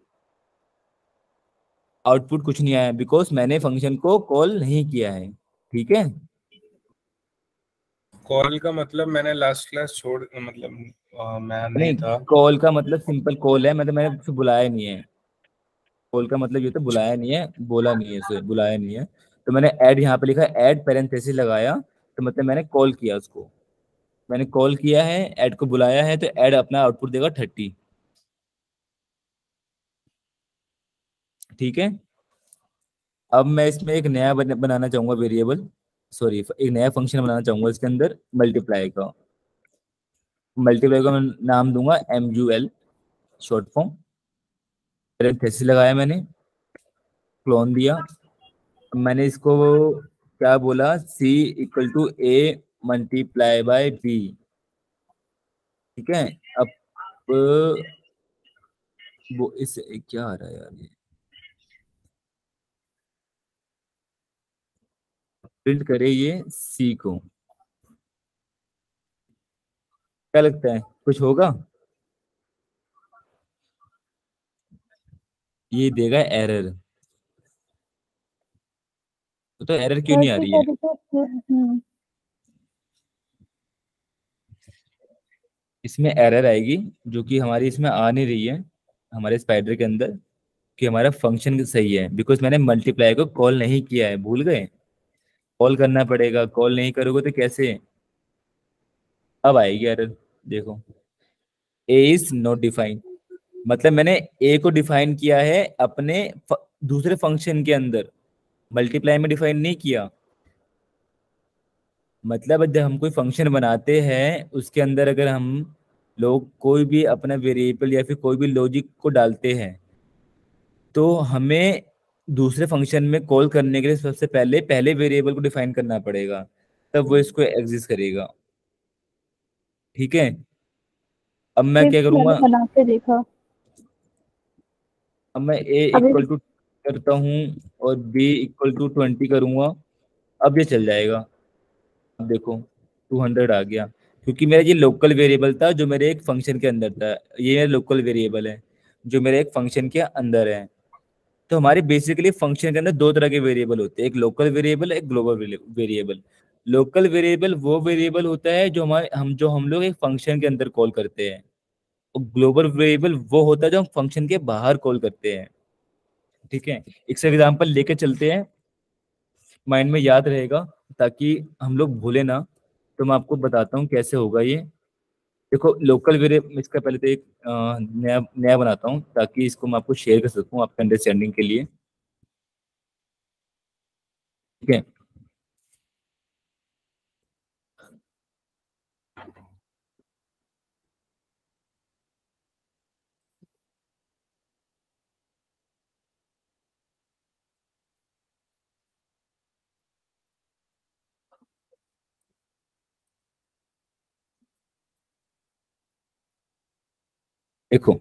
आउटपुट कुछ नहीं आया, बिकॉज मैंने फंक्शन को कॉल नहीं किया है, ठीक है। कॉल का मतलब मैंने लास्ट क्लास छोड़, मतलब मैं नहीं नहीं, था। कॉल का मतलब सिंपल कॉल है, मतलब मैंने उसे बुलाया नहीं है। कॉल का मतलब ये तो बुलाया नहीं है, बोला नहीं है उसे, बुलाया नहीं है। तो मैंने ऐड यहाँ पे लिखा, ऐड पैरेंथेसिस लगाया, तो मतलब मैंने कॉल किया उसको। मैंने कॉल किया है, ऐड को बुलाया है, तो ऐड अपना आउटपुट देगा 30, ठीक है। अब मैं इसमें एक नया बनाना चाहूंगा वेरिएबल, सॉरी एक नया फंक्शन बनाना चाहूंगा इसके अंदर मल्टीप्लाई का। मल्टीप्लाई का मैं नाम दूंगा MUL, शॉर्ट फॉर्म। पैरेंथेसिस लगाया मैंने, क्लोन दिया। मैंने इसको क्या बोला, C equal to A multiply by B, ठीक है। अब वो इस क्या आ रहा है यार ये, प्रिंट करे ये सी को। क्या लगता है कुछ होगा? ये देगा एरर। तो एरर क्यों नहीं आ रही है? इसमें एरर आएगी जो कि हमारी इसमें आ नहीं रही है हमारे स्पाइडर के अंदर, कि हमारा फंक्शन सही है, बिकॉज मैंने मल्टीप्लाई को कॉल नहीं किया है, भूल गए? कॉल करना पड़ेगा, कॉल नहीं करोगे तो कैसे? अब आएगी एरर, देखो, ए इज नॉट डिफाइंड। मतलब मैंने ए को डिफाइन किया है अपने दूसरे फंक्शन के अंदर, मल्टीप्लाई में डिफाइन नहीं किया। मतलब जब हम कोई फंक्शन बनाते हैं उसके अंदर अगर हम लोग कोई भी अपना वेरिएबल या फिर कोई भी लॉजिक को डालते हैं तो हमें दूसरे फंक्शन में कॉल करने के लिए सबसे पहले पहले वेरिएबल को डिफाइन करना पड़ेगा, तब वो इसको एग्जिस्ट करेगा। ठीक है, अब मैं क्या मैंने करूंगा? बना के देखा। अब मैं ए अभी इक्वल टू करता हूँ और बी इक्वल टू 20 करूंगा, अब ये चल जाएगा। अब देखो 200 आ गया, क्योंकि मेरा ये लोकल वेरिएबल था जो मेरे एक फंक्शन के अंदर था। ये मेरा लोकल वेरिएबल है जो मेरे एक फंक्शन के अंदर है। तो हमारे बेसिकली फंक्शन के अंदर दो तरह के वेरिएबल होते हैं, एक लोकल वेरिएबल, एक ग्लोबल वेरिएबल। लोकल वेरिएबल वो वेरिएबल होता है जो हम लोग एक फंक्शन के अंदर कॉल करते हैं, और ग्लोबल वेरिएबल वो होता है जो हम फंक्शन के बाहर कॉल करते हैं। ठीक है, एक से एग्जांपल लेके चलते हैं, माइंड में याद रहेगा ताकि हम लोग भूले ना। तो मैं आपको बताता हूँ कैसे होगा ये। देखो लोकल वेरिएबल, इसका पहले तो एक नया नया बनाता हूँ ताकि इसको मैं आपको शेयर कर सकूँ आपके अंडरस्टैंडिंग के लिए। ठीक है, देखो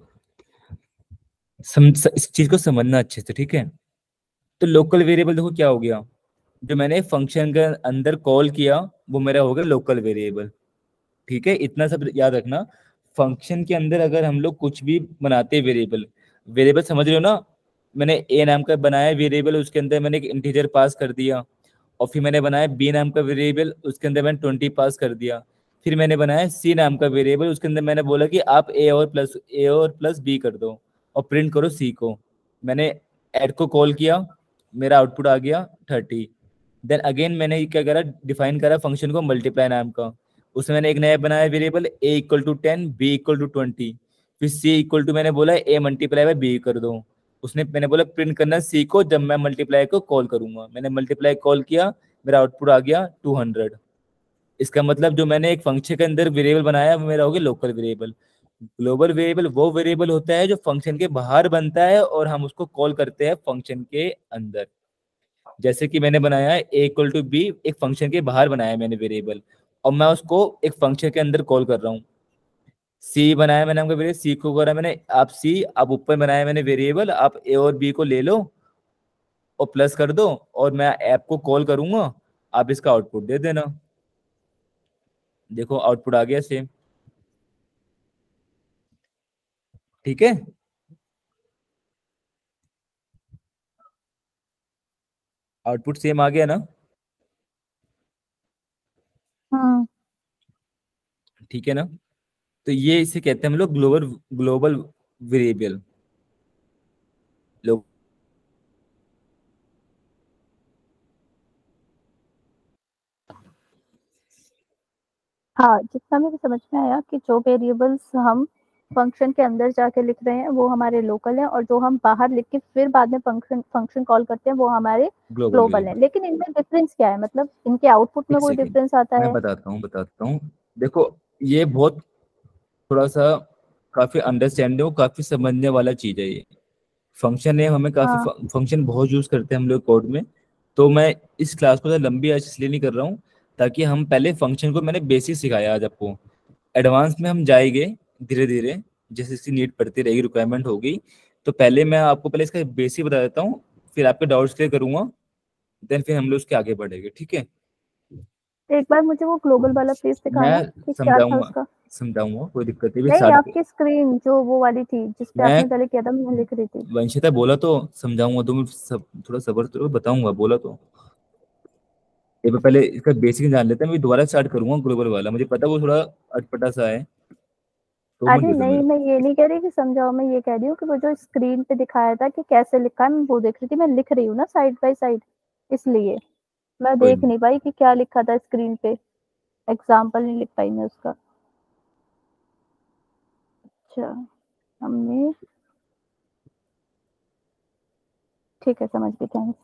इस चीज को समझना अच्छे से। ठीक है, तो लोकल वेरिएबल देखो क्या हो गया, जो मैंने फंक्शन के अंदर कॉल किया वो मेरा हो गया लोकल वेरिएबल। ठीक है, इतना सब याद रखना। फंक्शन के अंदर अगर हम लोग कुछ भी बनाते हैं वेरिएबल, वेरिएबल समझ रहे हो ना? मैंने ए नाम का बनाया वेरिएबल, उसके अंदर मैंने एक इंटीजर पास कर दिया। और फिर मैंने बनाया बी नाम का वेरिएबल, उसके अंदर मैंने 20 पास कर दिया। फिर मैंने बनाया सी नाम का वेरिएबल, उसके अंदर मैंने बोला कि आप ए और प्लस बी कर दो और प्रिंट करो सी को। मैंने ऐड को कॉल किया, मेरा आउटपुट आ गया 30। देन अगेन मैंने क्या करा, डिफाइन करा फंक्शन को मल्टीप्लाई नाम का। उसमें मैंने एक नया बनाया variable A equal to 10, B equal to 20। फिर सी इक्वल टू मैंने बोला ए मल्टीप्लाई बाय बी कर दो। उसने मैंने बोला प्रिंट करना सी को जब मैं मल्टीप्लाई को कॉल करूंगा। मैंने मल्टीप्लाई कॉल किया, मेरा आउटपुट आ गया 200। इसका मतलब जो मैंने एक फंक्शन के अंदर वेरिएबल बनाया वो मेरा हो गया लोकल वेरिएबल। ग्लोबल वेरिएबल वो वेरिएबल होता है जो फंक्शन के बाहर बनता है और हम उसको कॉल करते हैं फंक्शन के अंदर। जैसे कि मैंने बनाया है ए इक्वल टू बी, एक फंक्शन के बाहर बनाया है मैंने वेरिएबल, और मैं उसको एक फंक्शन के अंदर कॉल कर रहा हूँ। सी बनाया मैंने हमको वेरिएबल, सी को करा मैंने आप सी, अब ऊपर बनाया मैंने वेरिएबल, आप ए और बी को ले लो और प्लस कर दो, और मैं ऐप को कॉल करूंगा, आप इसका आउटपुट दे देना। देखो आउटपुट आ गया सेम। ठीक है, आउटपुट सेम आ गया ना? हाँ ठीक है ना? तो ये इसे कहते हैं हम लोग ग्लोबल ग्लोबल वेरिएबल। लोग हाँ, जितना मेरे समझ में आया कि जो वेरिएबल्स हम फंक्शन के अंदर जाके लिख रहे हैं वो हमारे लोकल हैं, और जो हम बाहर लिख के फिर बाद में फंक्शन फंक्शन कॉल करते हैं वो हमारे ग्लोबल ग्लोबल हैं। वेरिएबल। लेकिन इनमें डिफरेंस क्या है, मतलब इनके आउटपुट में एक कोई सेकेंड, डिफरेंस आता मैं है? बताता हूँ। देखो ये बहुत थोड़ा सा काफी अंडरस्टैंडिंग, काफी समझने वाला चीज है ये। फंक्शन है, हमें काफी हाँ फंक्शन बहुत यूज करते हैं हम लोग कोड में। तो मैं इस क्लास को ज़्यादा लंबी आज इसलिए नहीं कर रहा हूँ ताकि हम पहले फंक्शन को, मैंने बेसिक सिखाया आज आपको, एडवांस में हम जाएंगे धीरे धीरे, जैसे इसकी नीड पड़ती रहेगी, रिक्वायरमेंट होगी। तो पहले मैं आपको पहले इसका बेसिक बता देता हूँ, फिर आपके डाउट्स क्लियर करूंगा। देन फिर हम लोग उसके आगे बढ़ेंगे, ठीक है। एक बार मुझे वो ग्लोबल वाला पेज दिखाना मैं कि क्या था समझाऊंगा उसका। समझाऊंगा, कोई दिक्कत नहीं, नहीं, स्टार्ट। आपकी स्क्रीन जो वो वाली थी जिसपे मैं आपने पहले किया था, मैं लिख रही थी। वंशिता बोला तो समझाऊंगा, तुम सब थोड़ा सब्र करो, बताऊंगा, बोला तो। एक बार पहले इसका बेसिक जान लेते हैं, मैं दोबारा स्टार्ट करूंगा ग्लोबल वाला, मुझे पता वो थोड़ा अटपटा सा है, तो मत अरे बोलो नहीं, मेरे। मैं ये नहीं कह रही कि समझाओ, मैं ये कह रही हूँ कि वो जो स्क्रीन पे दिखाया था कि कैसे लिखा है, मैं वो देख रही थी। मैं लिख रही हूँ ना साइड बाय साइड, इसलिए मैं कोई देख नहीं। नहीं पाई कि क्या लिखा था स्क्रीन पे। एग्जाम्पल नहीं लिख पाई मैं उसका। अच्छा, हमने, ठीक है, समझ गई, थैंक्स।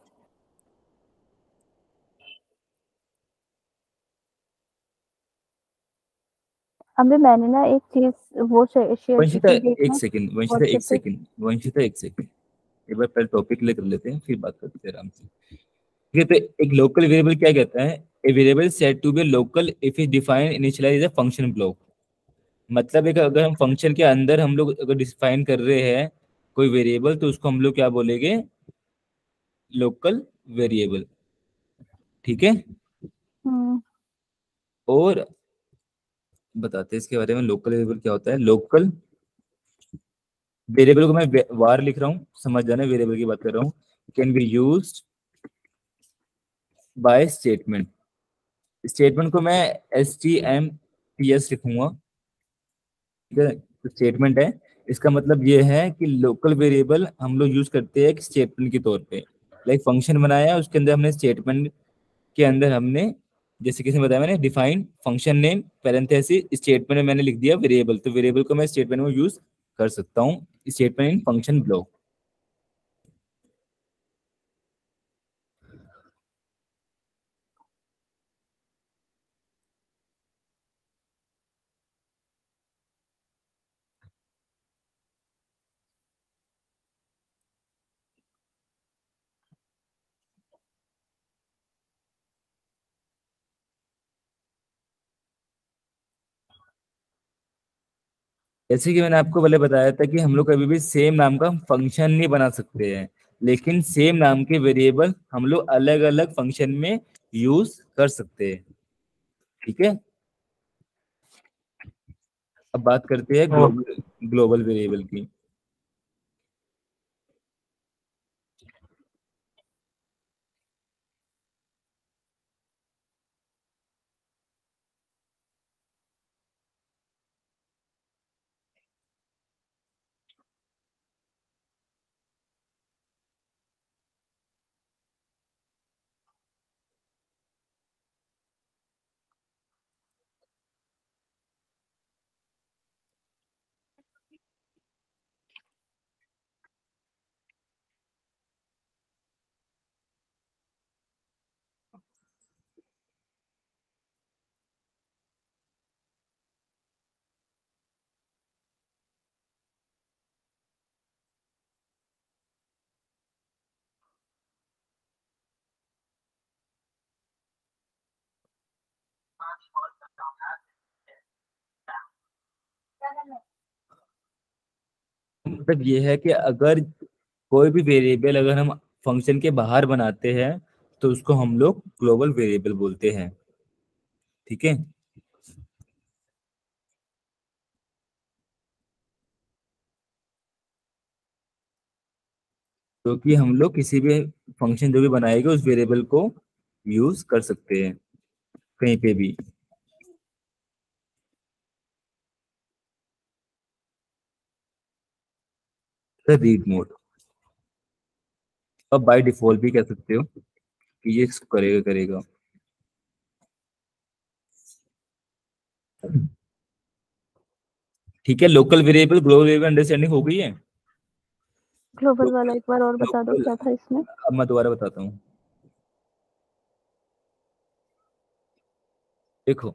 अभी मैंने ना एक चीज वो शेयर की वंशिता थी, एक देखना सेकंड, वंशिता एक व्हाट्सएप पे। सेकंड, वंशिता एक सेकंड। एक बार पहले टॉपिक क्लियर कर लेते हैं, फिर बात करते हैं आराम से। ठीक है, तो एक लोकल वेरिएबल क्या कहता है? A variable said to be local if is define initialize a function block. मतलब एक, अगर हम फंक्शन के अंदर हम लोग अगर डिफाइन कर रहे हैं कोई वेरिएबल, तो उसको हम लोग क्या बोलेंगे? लोकल वेरिएबल, ठीक है। हम्म। और बताते हैं इसके बारे में, लोकल वेरिएबल क्या होता है। लोकल वेरिएबल को मैं वार लिख रहा हूँ, समझ जाना, वेरिएबल की बात कर रहा हूँ। Can be used by statement. Statement को मैं STMPS लिखूंगा, ठीक है। तो स्टेटमेंट है, इसका मतलब ये है कि लोकल वेरिएबल हम लोग यूज करते हैं एक स्टेटमेंट के तौर पे। लाइक फंक्शन बनाया, उसके अंदर हमने स्टेटमेंट के अंदर हमने, जैसे किसी ने बताया, मैंने define function name parenthesis statement में मैंने लिख दिया वेरिएबल, तो वेरिएबल को मैं स्टेटमेंट में यूज कर सकता हूँ, स्टेटमेंट इन फंक्शन ब्लॉक। जैसे कि मैंने आपको पहले बताया था कि हम लोग कभी भी सेम नाम का फंक्शन नहीं बना सकते हैं, लेकिन सेम नाम के वेरिएबल हम लोग अलग अलग फंक्शन में यूज कर सकते हैं, ठीक है। अब बात करते हैं ओ, ग्लोबल ग्लोबल वेरिएबल की। मतलब ये है कि अगर कोई भी वेरिएबल अगर हम फंक्शन के बाहर बनाते हैं, तो उसको हम लोग ग्लोबल वेरिएबल बोलते हैं, ठीक है। क्योंकि हम लोग किसी भी फंक्शन जो भी बनाएंगे उस वेरिएबल को यूज कर सकते हैं कहीं पे भी। रीड मोड, अब बाय डिफॉल्ट भी कह सकते हो कि ये इसको करेगा करेगा। ठीक है, local variable global variable understanding हो गई है। ग्लोबल वाला लोकल एक बार और बता दो लोकल क्या था इसमें। अब मैं दोबारा बताता हूँ, देखो।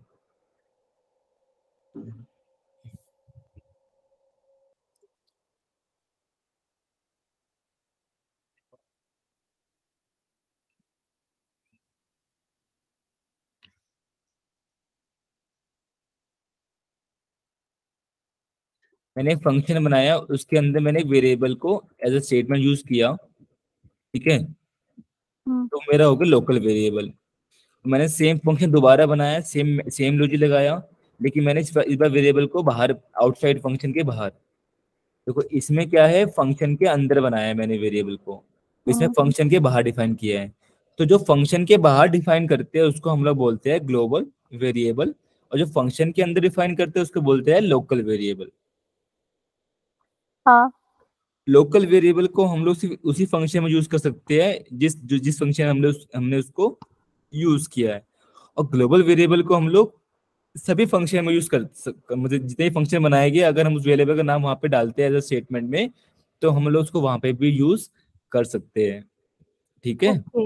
मैंने एक फंक्शन बनाया, उसके अंदर मैंने एक वेरिएबल को एज अ स्टेटमेंट यूज किया, ठीक है। तो मेरा हो गया लोकल वेरिएबल। मैंने सेम फंक्शन दोबारा बनाया, सेम सेम लॉजिक लगाया, लेकिन मैंने इस बार वेरिएबल को बाहर, आउटसाइड फंक्शन के बाहर। देखो इसमें क्या है, फंक्शन के अंदर बनाया है मैंने वेरिएबल को, इसमें फंक्शन के बाहर डिफाइन किया है। तो जो फंक्शन के बाहर डिफाइन करते हैं उसको हम लोग बोलते हैं ग्लोबल वेरिएबल, और जो फंक्शन के अंदर डिफाइन करते हैं उसको बोलते हैं लोकल वेरिएबल। हाँ। लोकल वेरिएबल को हम लोग सिर्फ उसी फंक्शन में यूज कर सकते हैं जिस फंक्शन हमने उसको यूज किया है। और ग्लोबल वेरिएबल को हम लोग सभी फंक्शन में यूज मतलब जितने फंक्शन बनाए गए, अगर हम उस वेरिएबल का नाम वहां पे डालते हैं एज स्टेटमेंट में, तो हम लोग उसको वहां पे भी यूज कर सकते हैं। ठीक है। ओके।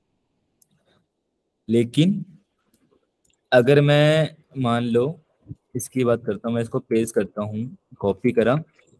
लेकिन अगर मैं मान लो इसकी बात करता हूँ, मैं इसको पेस्ट करता हूँ, कॉपी करा,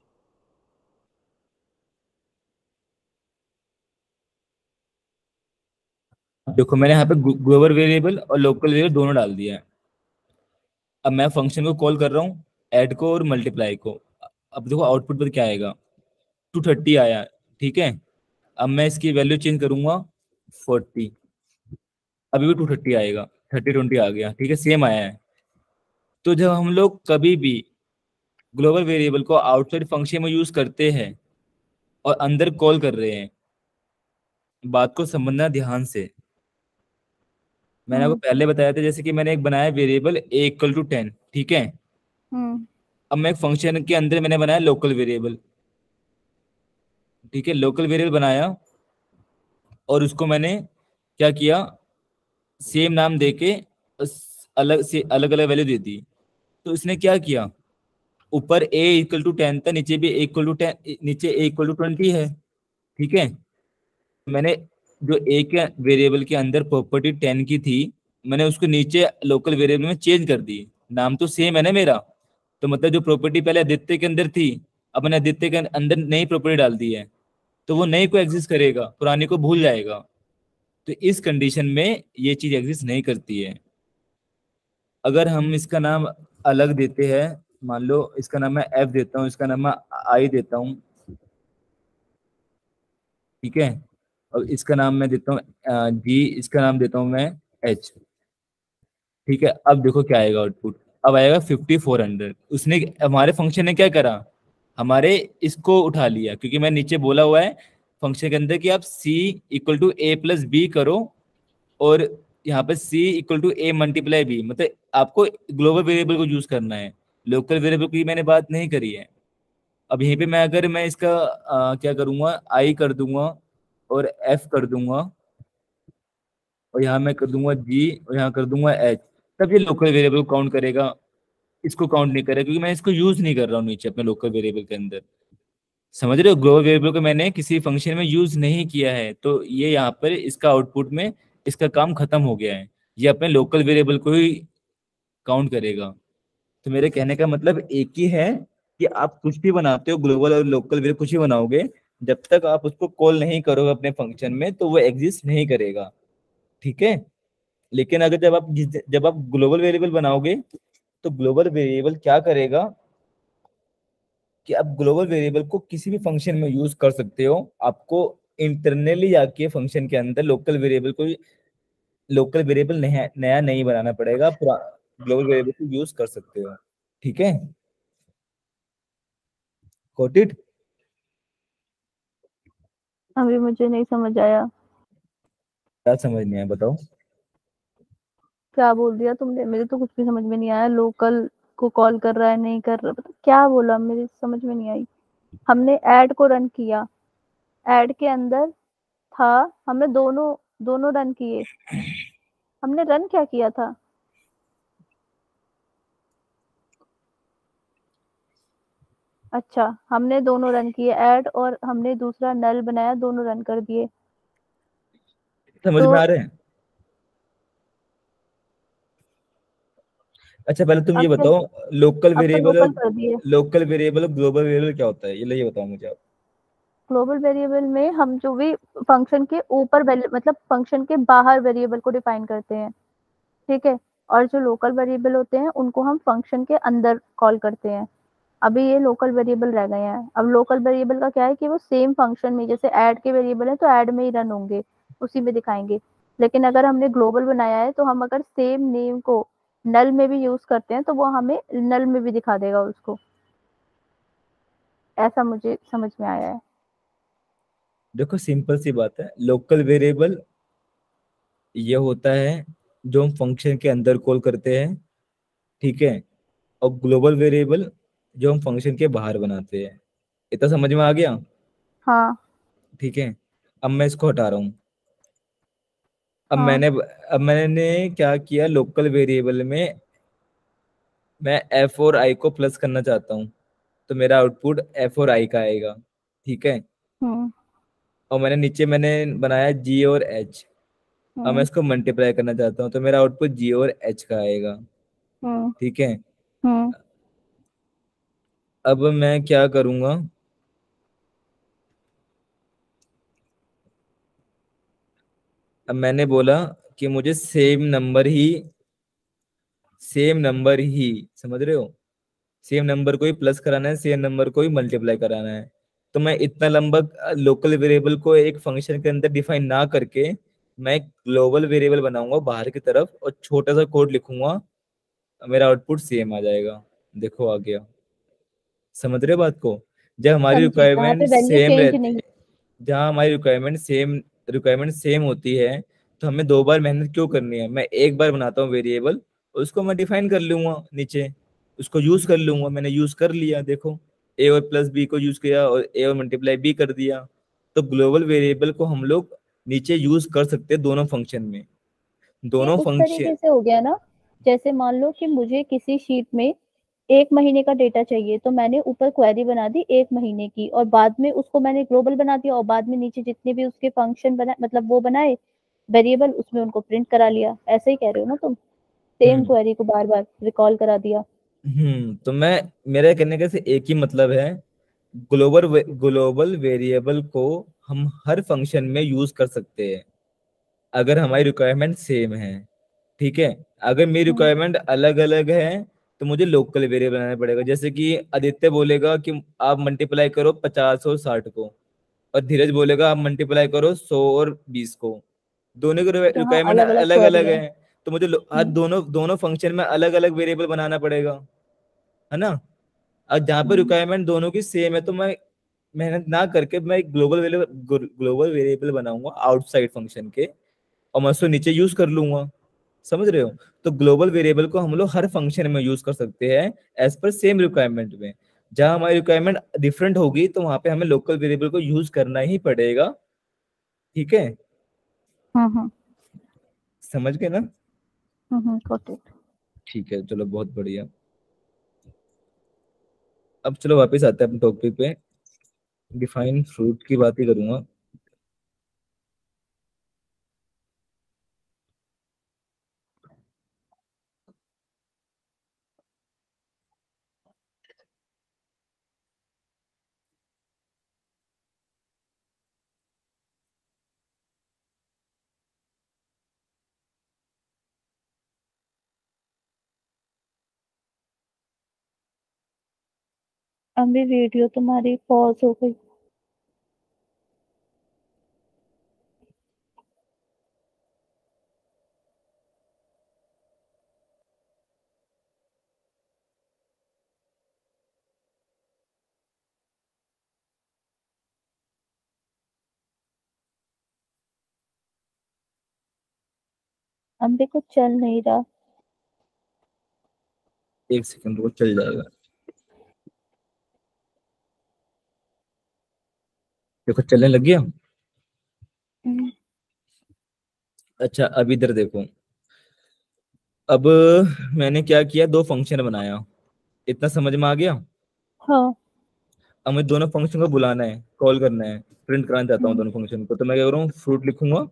देखो मैंने यहाँ पे ग्लोबल वेरिएबल और लोकल वेरिएबल दोनों डाल दिया है। अब मैं फंक्शन को कॉल कर रहा हूँ, ऐड को और मल्टीप्लाई को। अब देखो आउटपुट पर क्या आएगा, 230 आया। ठीक है। अब मैं इसकी वैल्यू चेंज करूंगा 40, अभी भी 230 आएगा, 30 20 आ गया। ठीक है, सेम आया है। तो जब हम लोग कभी भी ग्लोबल वेरिएबल को आउटसाइड फंक्शन में यूज करते हैं और अंदर कॉल कर रहे हैं, बात को समझना ध्यान से। मैंने आपको पहले बताया था, जैसे कि मैंने एक बनाया वेरिएबल a = 10। ठीक है। अब मैं एक फंक्शन के अंदर मैंने बनाया लोकल वेरिएबल। ठीक है, लोकल वेरिएबल बनाया और उसको मैंने क्या किया, सेम नाम देके अलग से अलग अलग वैल्यू दे दी। तो इसने क्या किया, ऊपर a = 10 था, नीचे भी a = 10, नीचे a = 20 है। ठीक है। मैंने जो a के वेरिएबल के अंदर प्रॉपर्टी 10 की थी, मैंने उसको नीचे लोकल वेरिएबल में चेंज कर दी। नाम तो सेम है ना मेरा, तो मतलब जो प्रॉपर्टी पहले आदित्य के अंदर थी, अब मैंने आदित्य के अंदर नई प्रॉपर्टी डाल दी है, तो वो नई को एग्जिस्ट करेगा, पुरानी को भूल जाएगा। तो इस कंडीशन में ये चीज एग्जिस्ट नहीं करती है। अगर हम इसका नाम अलग देते हैं, मान लो इसका नाम मैं f देता हूँ, इसका नाम मैं i देता हूँ। ठीक है। और इसका नाम मैं देता हूँ g, इसका नाम देता हूँ मैं h। ठीक है। अब देखो क्या आएगा आउटपुट, अब आएगा 5400। उसने, हमारे फंक्शन ने क्या करा, हमारे इसको उठा लिया, क्योंकि मैं नीचे बोला हुआ है फंक्शन के अंदर कि आप c = a+b करो, और यहाँ पे c = a×b, मतलब आपको ग्लोबल वेरिएबल को यूज करना है, लोकल वेरिएबल की मैंने बात नहीं करी है। अब यहीं पे मैं अगर मैं इसका क्या करूंगा, i कर दूंगा और f कर दूंगा, और यहाँ मैं कर दूंगा g और यहाँ कर दूंगा h, तब ये लोकल वेरिएबल काउंट करेगा, इसको काउंट नहीं करेगा, क्योंकि मैं इसको यूज नहीं कर रहा हूँ नीचे अपने लोकल वेरिएबल के अंदर। समझ रहे हो, ग्लोबल वेरिएबल को मैंने किसी फंक्शन में यूज नहीं किया है, तो ये यहाँ पर इसका आउटपुट में इसका काम खत्म हो गया है, ये अपने लोकल वेरिएबल को ही काउंट करेगा। तो मेरे कहने का मतलब एक ही है कि आप कुछ भी बनाते हो, ग्लोबल और लोकल वेरिएबल कुछ भी बनाओगे, जब तक आप उसको कॉल नहीं करोगे अपने फंक्शन में, तो वो एग्जिस्ट नहीं करेगा। ठीक है। लेकिन अगर जब आप ग्लोबल वेरिएबल बनाओगे, तो ग्लोबल वेरिएबल क्या करेगा कि आप ग्लोबल वेरिएबल को किसी भी फंक्शन में यूज कर सकते हो। आपको इंटरनली आके फंक्शन के अंदर लोकल वेरिएबल नया नहीं बनाना पड़ेगा, ग्लोबल वेरिएबल को यूज कर सकते हो। ठीक है, गॉट इट। अभी मुझे नहीं समझ आया। क्या समझ नहीं आया बताओ। क्या बोल दिया तुमने, मेरे तो कुछ भी समझ में नहीं आया। लोकल को कॉल कर रहा है, नहीं कर रहा, मतलब क्या बोला, मेरी समझ में नहीं आई। हमने ऐड को रन किया, ऐड के अंदर था, हमने दोनों दोनों रन किए। हमने रन क्या किया था? अच्छा, हमने दोनों रन किए, ऐड और हमने दूसरा नल बनाया, दोनों रन कर दिए। समझ तो में आ रहे हैं। अच्छा पहले तुम अब ये क्या, बताओ, लोकल अब तो वेरिएबल लोकल कर दिए। और ग्लोबल वेरिएबल क्या होता है, ये बताओ मुझे आप। ग्लोबल वेरिएबल में हम जो भी फंक्शन के ऊपर मतलब फंक्शन के बाहर वेरिएबल को डिफाइन करते हैं, ठीक है। और जो लोकल वेरिएबल होते हैं उनको हम फंक्शन के अंदर कॉल करते हैं। अभी ये लोकल वेरिएबल रह गए हैं। अब लोकल वेरिएबल का क्या है कि वो सेम फंक्शन में, जैसे ऐड के वेरिएबल है तो ऐड में ही रन होंगे, उसी में दिखाएंगे। लेकिन अगर हमने ग्लोबल बनाया है तो हम अगर सेम नेम को नल में भी यूज करते हैं तो वो हमें नल में भी दिखा देगा उसको। ऐसा मुझे समझ में आया है। देखो सिंपल सी बात है, लोकल वेरिएबल ये होता है जो हम फंक्शन के अंदर कॉल करते हैं, ठीक है, और ग्लोबल वेरिएबल जो हम फंक्शन के बाहर बनाते हैं। इतना समझ में आ गया? हाँ ठीक है, अब मैं इसको हटा रहा हूँ। अब हाँ। मैंने क्या किया, लोकल वेरिएबल में मैं एफ और आई को प्लस करना चाहता हूँ, तो मेरा आउटपुट एफ और आई का आएगा, ठीक है। हम्म और मैंने बनाया जी और एच। अब मैं हम्म इसको मल्टीप्लाई करना चाहता हूँ, तो मेरा आउटपुट जी और एच का आएगा, हम्म ठीक है। हम्म अब मैं क्या करूंगा, अब मैंने बोला कि मुझे सेम नंबर ही, समझ रहे हो, सेम नंबर को ही प्लस कराना है, सेम नंबर को ही मल्टीप्लाई कराना है। तो मैं इतना लंबा लोकल वेरिएबल को एक फंक्शन के अंदर डिफाइन ना करके मैं ग्लोबल वेरिएबल बनाऊंगा बाहर की तरफ और छोटा सा कोड लिखूंगा, मेरा आउटपुट सेम आ जाएगा। देखो आ गया, समझ रहे हो बात को? जब हमारी समझी, जहाँ पे रिक्वायरमेंट वैल्यू सेम चेंज रहती नहीं। है, जहाँ हमारी रिक्वायरमेंट सेम होती है, तो हमें दो बार मेहनत क्यों करनी है? मैं एक बार बनाता हूँ वेरिएबल, उसको मैं डिफाइन कर लूंगा नीचे, उसको यूज कर लूंगा। मैंने यूज कर लिया, देखो, ए और प्लस बी को यूज किया और ए और मल्टीप्लाई बी कर दिया। तो ग्लोबल वेरिएबल को हम लोग नीचे यूज कर सकते हैं दोनों फंक्शन में, ये दोनों उस फंक्शन। तरीके से हो गया ना, जैसे मान लो कि मुझे किसी शीट में 1 महीने का डेटा चाहिए तो मैंने ऊपर क्वेरी बना दी 1 महीने की, और बाद में उसको मैंने ग्लोबल बना दिया, और बाद में नीचे जितने भी उसके फंक्शन बना मतलब वो बनाए वेरिएबल, उसमें उनको प्रिंट करा लिया। ऐसे ही कह रहे हो ना तुम? सेम हम्म क्वेरी को बार बार रिकॉल करा दिया। तो मेरा कहने का से एक ही मतलब है, ग्लोबल वेरिएबल को हम हर फंक्शन में यूज कर सकते हैं अगर हमारी रिक्वायरमेंट सेम है, ठीक है। अगर मेरी हम्म रिक्वायरमेंट अलग अलग है तो मुझे लोकल वेरिएबल बनाना पड़ेगा। जैसे कि आदित्य बोलेगा कि आप मल्टीप्लाई करो 50 और 60 को, और धीरज बोलेगा आप मल्टीप्लाई करो 100 और 20 को। दोनों की तो हाँ, रिक्वायरमेंट अलग अलग अलग क्वेरी अलग है। है, तो मुझे हर हम्म दोनों दोनों फंक्शन में अलग अलग वेरिएबल बनाना पड़ेगा, है ना। और जहाँ पर हम्म रिक्वायरमेंट दोनों की सेम है तो मैं मेहनत ना करके मैं ग्लोबल वेरिएबल बनाऊंगा आउटसाइड फंक्शन के, और मैं उसको नीचे यूज कर लूंगा, समझ रहे हो। तो ग्लोबल वेरिएबल को हम लोग हर फंक्शन में यूज कर सकते हैं एज पर सेम रिक्वायरमेंट में। जहां हमारी रिक्वायरमेंट डिफरेंट होगी तो वहां पे हमें लोकल वेरिएबल को यूज करना ही पड़ेगा, ठीक है। हम्म समझ गए ना? Got it. ठीक है, चलो बहुत बढ़िया। अब चलो वापस आते हैं अपने टॉपिक पे, डिफाइन फ्रूट की बात ही करूंगा। अभी वीडियो तुम्हारी पॉज हो गई। अभी कुछ चल नहीं रहा। एक सेकंड वो चल जाएगा। देखो चलने लग गया। हम्म, अच्छा अब इधर देखो। अब मैंने क्या किया, दो फंक्शन बनाया, इतना समझ में आ गया। हाँ। अब मुझे दोनों फंक्शन को बुलाना है, कॉल करना है, प्रिंट कराना चाहता हूँ हम्म दोनों फंक्शन को। तो मैं क्या करूँ, फ्रूट लिखूंगा,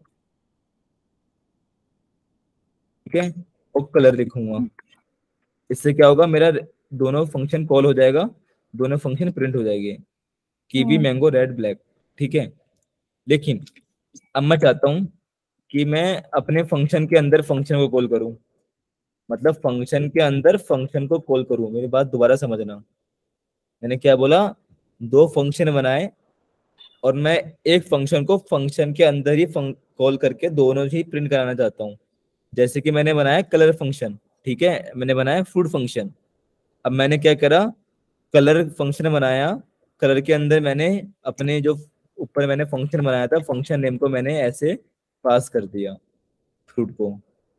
ठीक है, और कलर लिखूंगा। इससे क्या होगा, मेरा दोनों फंक्शन कॉल हो जाएगा, दोनों फंक्शन प्रिंट हो जाएंगे, kiwi hmm mango red black, ठीक है। लेकिन अब मैं चाहता हूँ कि मैं अपने फंक्शन के अंदर फंक्शन को कॉल करूँ, मतलब फंक्शन के अंदर फंक्शन को कॉल करूँ। मेरी बात दोबारा समझना, मैंने क्या बोला, दो फंक्शन बनाए, और मैं एक फंक्शन को फंक्शन के अंदर ही कॉल करके दोनों ही प्रिंट कराना चाहता हूँ। जैसे कि मैंने बनाया कलर फंक्शन, ठीक है, मैंने बनाया फूड फंक्शन। अब मैंने क्या करा, कलर फंक्शन बनाया, कलर के अंदर मैंने अपने जो ऊपर मैंने फंक्शन बनाया था, फंक्शन नेम को मैंने ऐसे पास कर दिया फ्रूट को,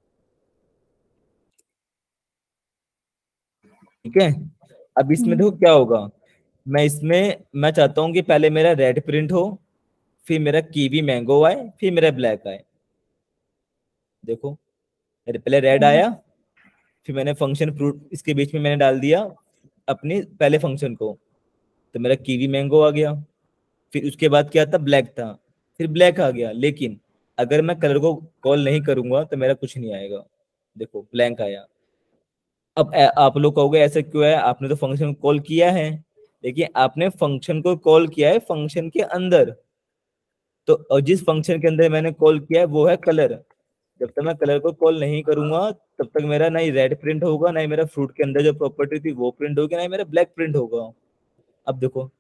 ठीक है। अब इसमें देखो क्या होगा, मैं चाहता हूँ कि पहले मेरा रेड प्रिंट हो, फिर मेरा कीवी मैंगो आए, फिर मेरा ब्लैक आए। देखो मेरे पहले रेड आया, फिर मैंने फंक्शन फ्रूट इसके बीच में मैंने डाल दिया अपने पहले फंक्शन को, तो मेरा कीवी मैंगो आ गया। फिर उसके बाद क्या था, ब्लैक था, फिर ब्लैक आ गया। लेकिन अगर मैं कलर को कॉल नहीं करूंगा तो मेरा कुछ नहीं आएगा। देखो ब्लैंक आया। अब आप लोग कहोगे ऐसा क्यों है, आपने तो फंक्शन को कॉल किया है, लेकिन आपने फंक्शन को कॉल किया है फंक्शन के अंदर। तो और जिस फंक्शन के अंदर मैंने कॉल किया है वो है कलर। जब तक मैं कलर को कॉल नहीं करूंगा तब तक मेरा ना ही रेड प्रिंट होगा, ना ही मेरा फ्रूट के अंदर जो प्रॉपर्टी थी वो प्रिंट होगी, ना ही मेरा ब्लैक प्रिंट होगा। अब देखो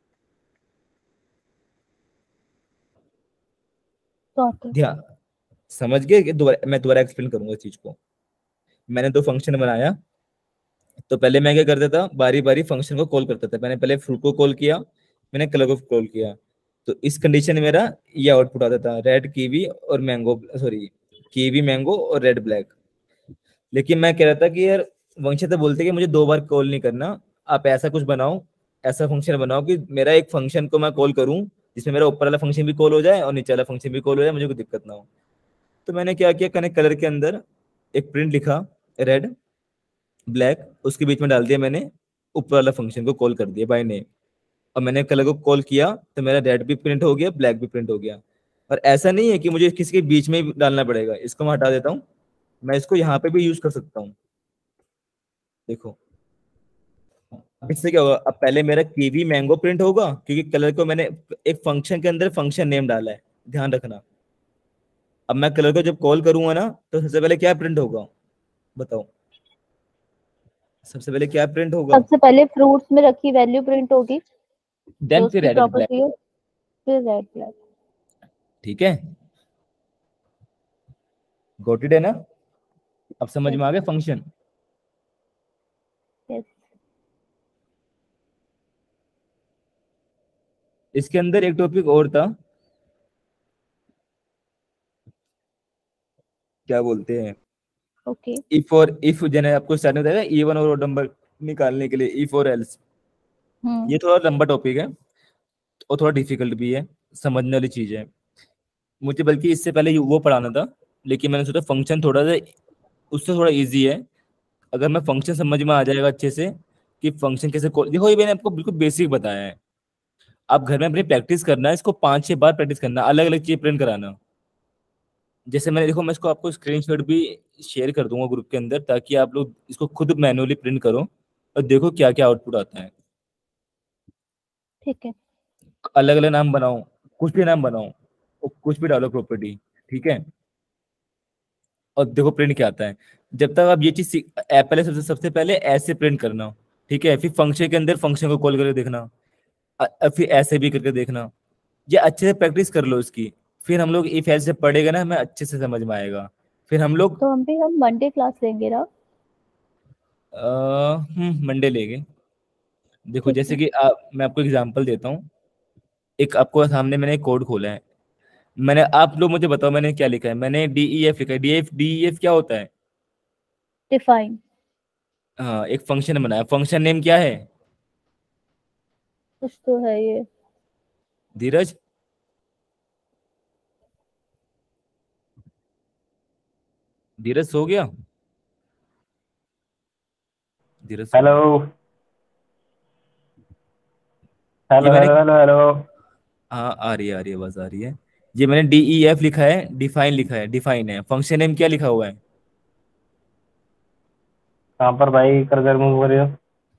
ध्यान, समझ गए कि दोबारा मैं दोबारा एक्सप्लेन करूंगा इस चीज को। मैंने दो फंक्शन बनाया, तो पहले मैं क्या करता था, बारी बारी फंक्शन को कॉल करता था। मैंने पहले फ्रूट को कॉल किया, मैंने कलर को कॉल किया, तो इस कंडीशन में मेरा ये आउटपुट आता था, रेड कीवी और मैंगो, सॉरी कीवी मैंगो और रेड ब्लैक। लेकिन मैं कह रहा था कि यार वंशित तो बोलते कि मुझे दो बार कॉल नहीं करना, आप ऐसा कुछ बनाओ, ऐसा फंक्शन बनाओ कि मेरा एक फंक्शन को मैं कॉल करूं जिसमें मेरा ऊपर वाला फंक्शन भी कॉल हो जाए और नीचे वाला फंक्शन भी कॉल हो जाए, मुझे कोई दिक्कत ना हो। तो मैंने क्या किया, कनेक्ट कलर के अंदर एक प्रिंट लिखा, रेड ब्लैक, उसके बीच में डाल दिया मैंने ऊपर वाला फंक्शन को कॉल कर दिया बाय नेम। और मैंने कलर को कॉल किया तो मेरा रेड भी प्रिंट हो गया, ब्लैक भी प्रिंट हो गया। और ऐसा नहीं है कि मुझे किसी के बीच में ही डालना पड़ेगा, इसको मैं हटा देता हूँ, मैं इसको यहाँ पे भी यूज कर सकता हूँ। देखो अब इससे क्या होगा, अब पहले मेरा कीवी मैंगो प्रिंट होगा क्योंकि कलर को मैंने एक फंक्शन के अंदर फंक्शन नेम डाला है, ध्यान रखना। अब मैं कलर को जब कॉल करूंगा ना तो सबसे पहले क्या प्रिंट होगा, बताओ, सबसे पहले क्या प्रिंट होगा, सबसे पहले फ्रूट्स में रखी वैल्यू प्रिंट होगी जो देन फिर उसकी रेड एंड ब्लैक, प्रॉपर्टी है, फिर रेड ब्लैक। ठीक है। गॉट इट है ना, अब समझ यस में आ गया फंक्शन। यस। इसके अंदर एक टॉपिक और था, क्या बोलते हैं, ओके। इफ और इफ, जैसे आपको स्टार्टिंग बताया इवन और नंबर निकालने के लिए इफ और एल्स। ये थोड़ा लंबा टॉपिक है और थोड़ा डिफिकल्ट भी है, समझने वाली चीज है। मुझे बल्कि इससे पहले वो पढ़ाना था, लेकिन मैंने सोचा फंक्शन थोड़ा सा उससे थोड़ा इजी है। अगर मैं फंक्शन समझ में आ जाएगा अच्छे से कि फंक्शन कैसे देखो, ये मैंने आपको बिल्कुल बेसिक बताया है। आप घर में अपनी प्रैक्टिस करना है, इसको 5-6 बार प्रैक्टिस करना, अलग अलग चीज प्रिंट कराना। जैसे मैंने देखो, मैं इसको आपको स्क्रीनशॉट भी शेयर कर दूंगा ग्रुप के अंदर, ताकि आप लोग इसको खुद मैन्युअली प्रिंट करो और देखो क्या क्या आउटपुट आता है। ठीक है। अलग अलग नाम बनाओ, कुछ भी नाम बनाओ और कुछ भी डालो प्रॉपर्टी, ठीक है। और देखो प्रिंट क्या आता है। जब तक आप ये चीज पहले सबसे पहले ऐसे प्रिंट करना, ठीक है, फिर फंक्शन के अंदर फंक्शन को कॉल करके देखना, फिर ऐसे भी करके देखना। ये अच्छे से प्रैक्टिस कर लो इसकी, फिर हम लोग इफ एल्स जब पढ़ेगा ना हमें अच्छे से समझ में आएगा। फिर हम लोग तो हम मंडे क्लास लेंगे ना? मंडे लेंगे। देखो ठीक जैसे है। कि मैं आपको एग्जांपल देता हूँ। एक आपको सामने मैंने एक कोड खोला है, मैंने, आप लोग मुझे बताओ मैंने क्या लिखा है, मैंने DEF लिखा है। DEF क्या होता है, डिफाइन। हाँ एक फंक्शन बनाया, फंक्शन नेम क्या है, कुछ तो है ये। धीरज, धीरज सो गया, धीरज सो हेलो गया। ये हेलो मैंने, हेलो हेलो हेलो। हाँ आ रही है आवाज आ रही है। ये मैंने DEF लिखा है, डिफाइन लिखा है, डिफाइन है। फंक्शन नेम क्या लिखा हुआ है, कहाँ पर भाई कर मूव कर रहे हो?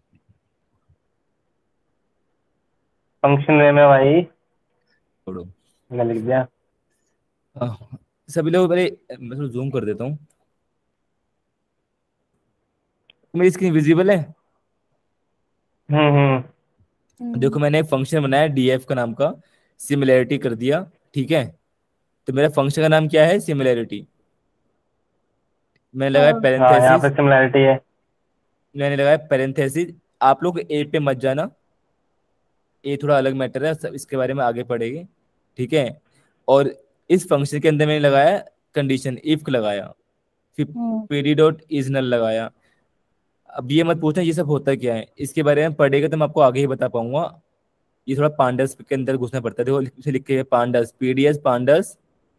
फंक्शन नेम है भाई, छोड़ो। मैंने लिख दिया। सभी लोग पहले मैं थोड़ा जूम कर देता हूँ, मेरी स्क्रीन विजिबल है। हम्म। देखो मैंने एक फंक्शन बनाया DF का नाम का, सिमिलैरिटी कर दिया, ठीक है। तो मेरा फंक्शन का नाम क्या है, सिमिलैरिटी। मैंने लगाया हाँ यहाँ पे पैरेंथेसिस, सिमिलैरिटी है। मैंने लगाया पैरेंथेसिस। आप लोग ए पे मत जाना, ये थोड़ा अलग मैटर है, सब इसके बारे में आगे पढ़ेंगे, ठीक है। और इस फंक्शन के अंदर मैंने लगाया कंडीशन, इफ लगाया, फिर पीडी डॉट इज नल लगाया। अब ये मत पूछना ये सब होता क्या है, इसके बारे में पढ़ेगा तो मैं आपको आगे ही बता पाऊंगा। ये थोड़ा पांडस के अंदर घुसना पड़ता है। देखो इसे लिख के pandas, PDS pandas,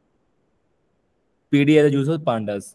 PD as use pandas.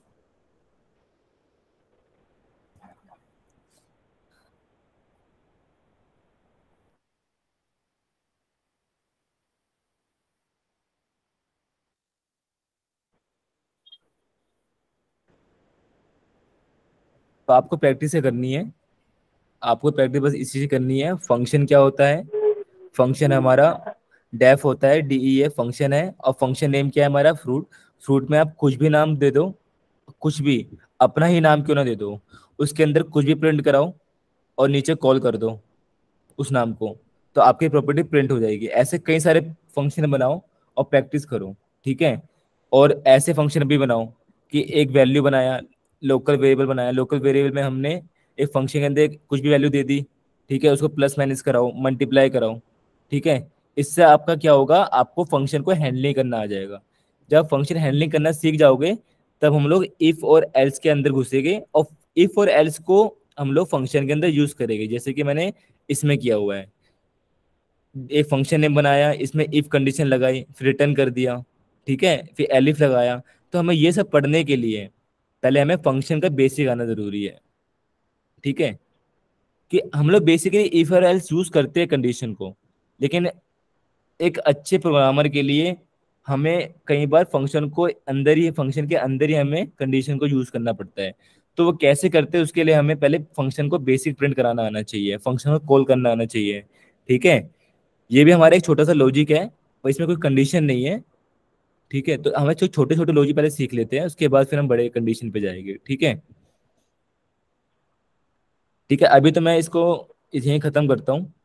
तो आपको प्रैक्टिस से करनी है, आपको प्रैक्टिस बस इसी से करनी है। फंक्शन क्या होता है, फंक्शन हमारा डेफ होता है, डीई फंक्शन है। और फंक्शन नेम क्या है हमारा, फ्रूट। फ्रूट में आप कुछ भी नाम दे दो, कुछ भी, अपना ही नाम क्यों ना दे दो, उसके अंदर कुछ भी प्रिंट कराओ और नीचे कॉल कर दो उस नाम को, तो आपकी प्रॉपर्टी प्रिंट हो जाएगी। ऐसे कई सारे फंक्शन बनाओ और प्रैक्टिस करो, ठीक है। और ऐसे फंक्शन भी बनाओ कि एक वैल्यू बनाया, लोकल वेरिएबल बनाया, लोकल वेरिएबल में हमने एक फंक्शन के अंदर कुछ भी वैल्यू दे दी, ठीक है, उसको प्लस माइनस कराओ, मल्टीप्लाई कराओ, ठीक है। इससे आपका क्या होगा, आपको फंक्शन को हैंडलिंग करना आ जाएगा। जब फंक्शन हैंडलिंग करना सीख जाओगे तब हम लोग इफ और एल्स के अंदर घुसेंगे, और इफ और एल्स को हम लोग फंक्शन के अंदर यूज करेंगे, जैसे कि मैंने इसमें किया हुआ है। एक फंक्शन नेम बनाया, इसमें इफ कंडीशन लगाई, फिर रिटर्न कर दिया, ठीक है, फिर एलिफ लगाया। तो हमें ये सब पढ़ने के लिए पहले हमें फंक्शन का बेसिक आना जरूरी है, ठीक है। कि हम लोग बेसिकली इफ और एल्स यूज करते हैं कंडीशन को, लेकिन एक अच्छे प्रोग्रामर के लिए हमें कई बार फंक्शन को अंदर ही, फंक्शन के अंदर ही हमें कंडीशन को यूज करना पड़ता है। तो वो कैसे करते हैं, उसके लिए हमें पहले फंक्शन को बेसिक प्रिंट कराना आना चाहिए, फंक्शन को कॉल करना आना चाहिए, ठीक है। ये भी हमारा एक छोटा सा लॉजिक है और इसमें कोई कंडीशन नहीं है, ठीक है। तो हमें छोटे छोटे लॉजिक पहले सीख लेते हैं, उसके बाद फिर हम बड़े कंडीशन पे जाएंगे, ठीक है। ठीक है, अभी तो मैं इसको यहीं खत्म करता हूँ।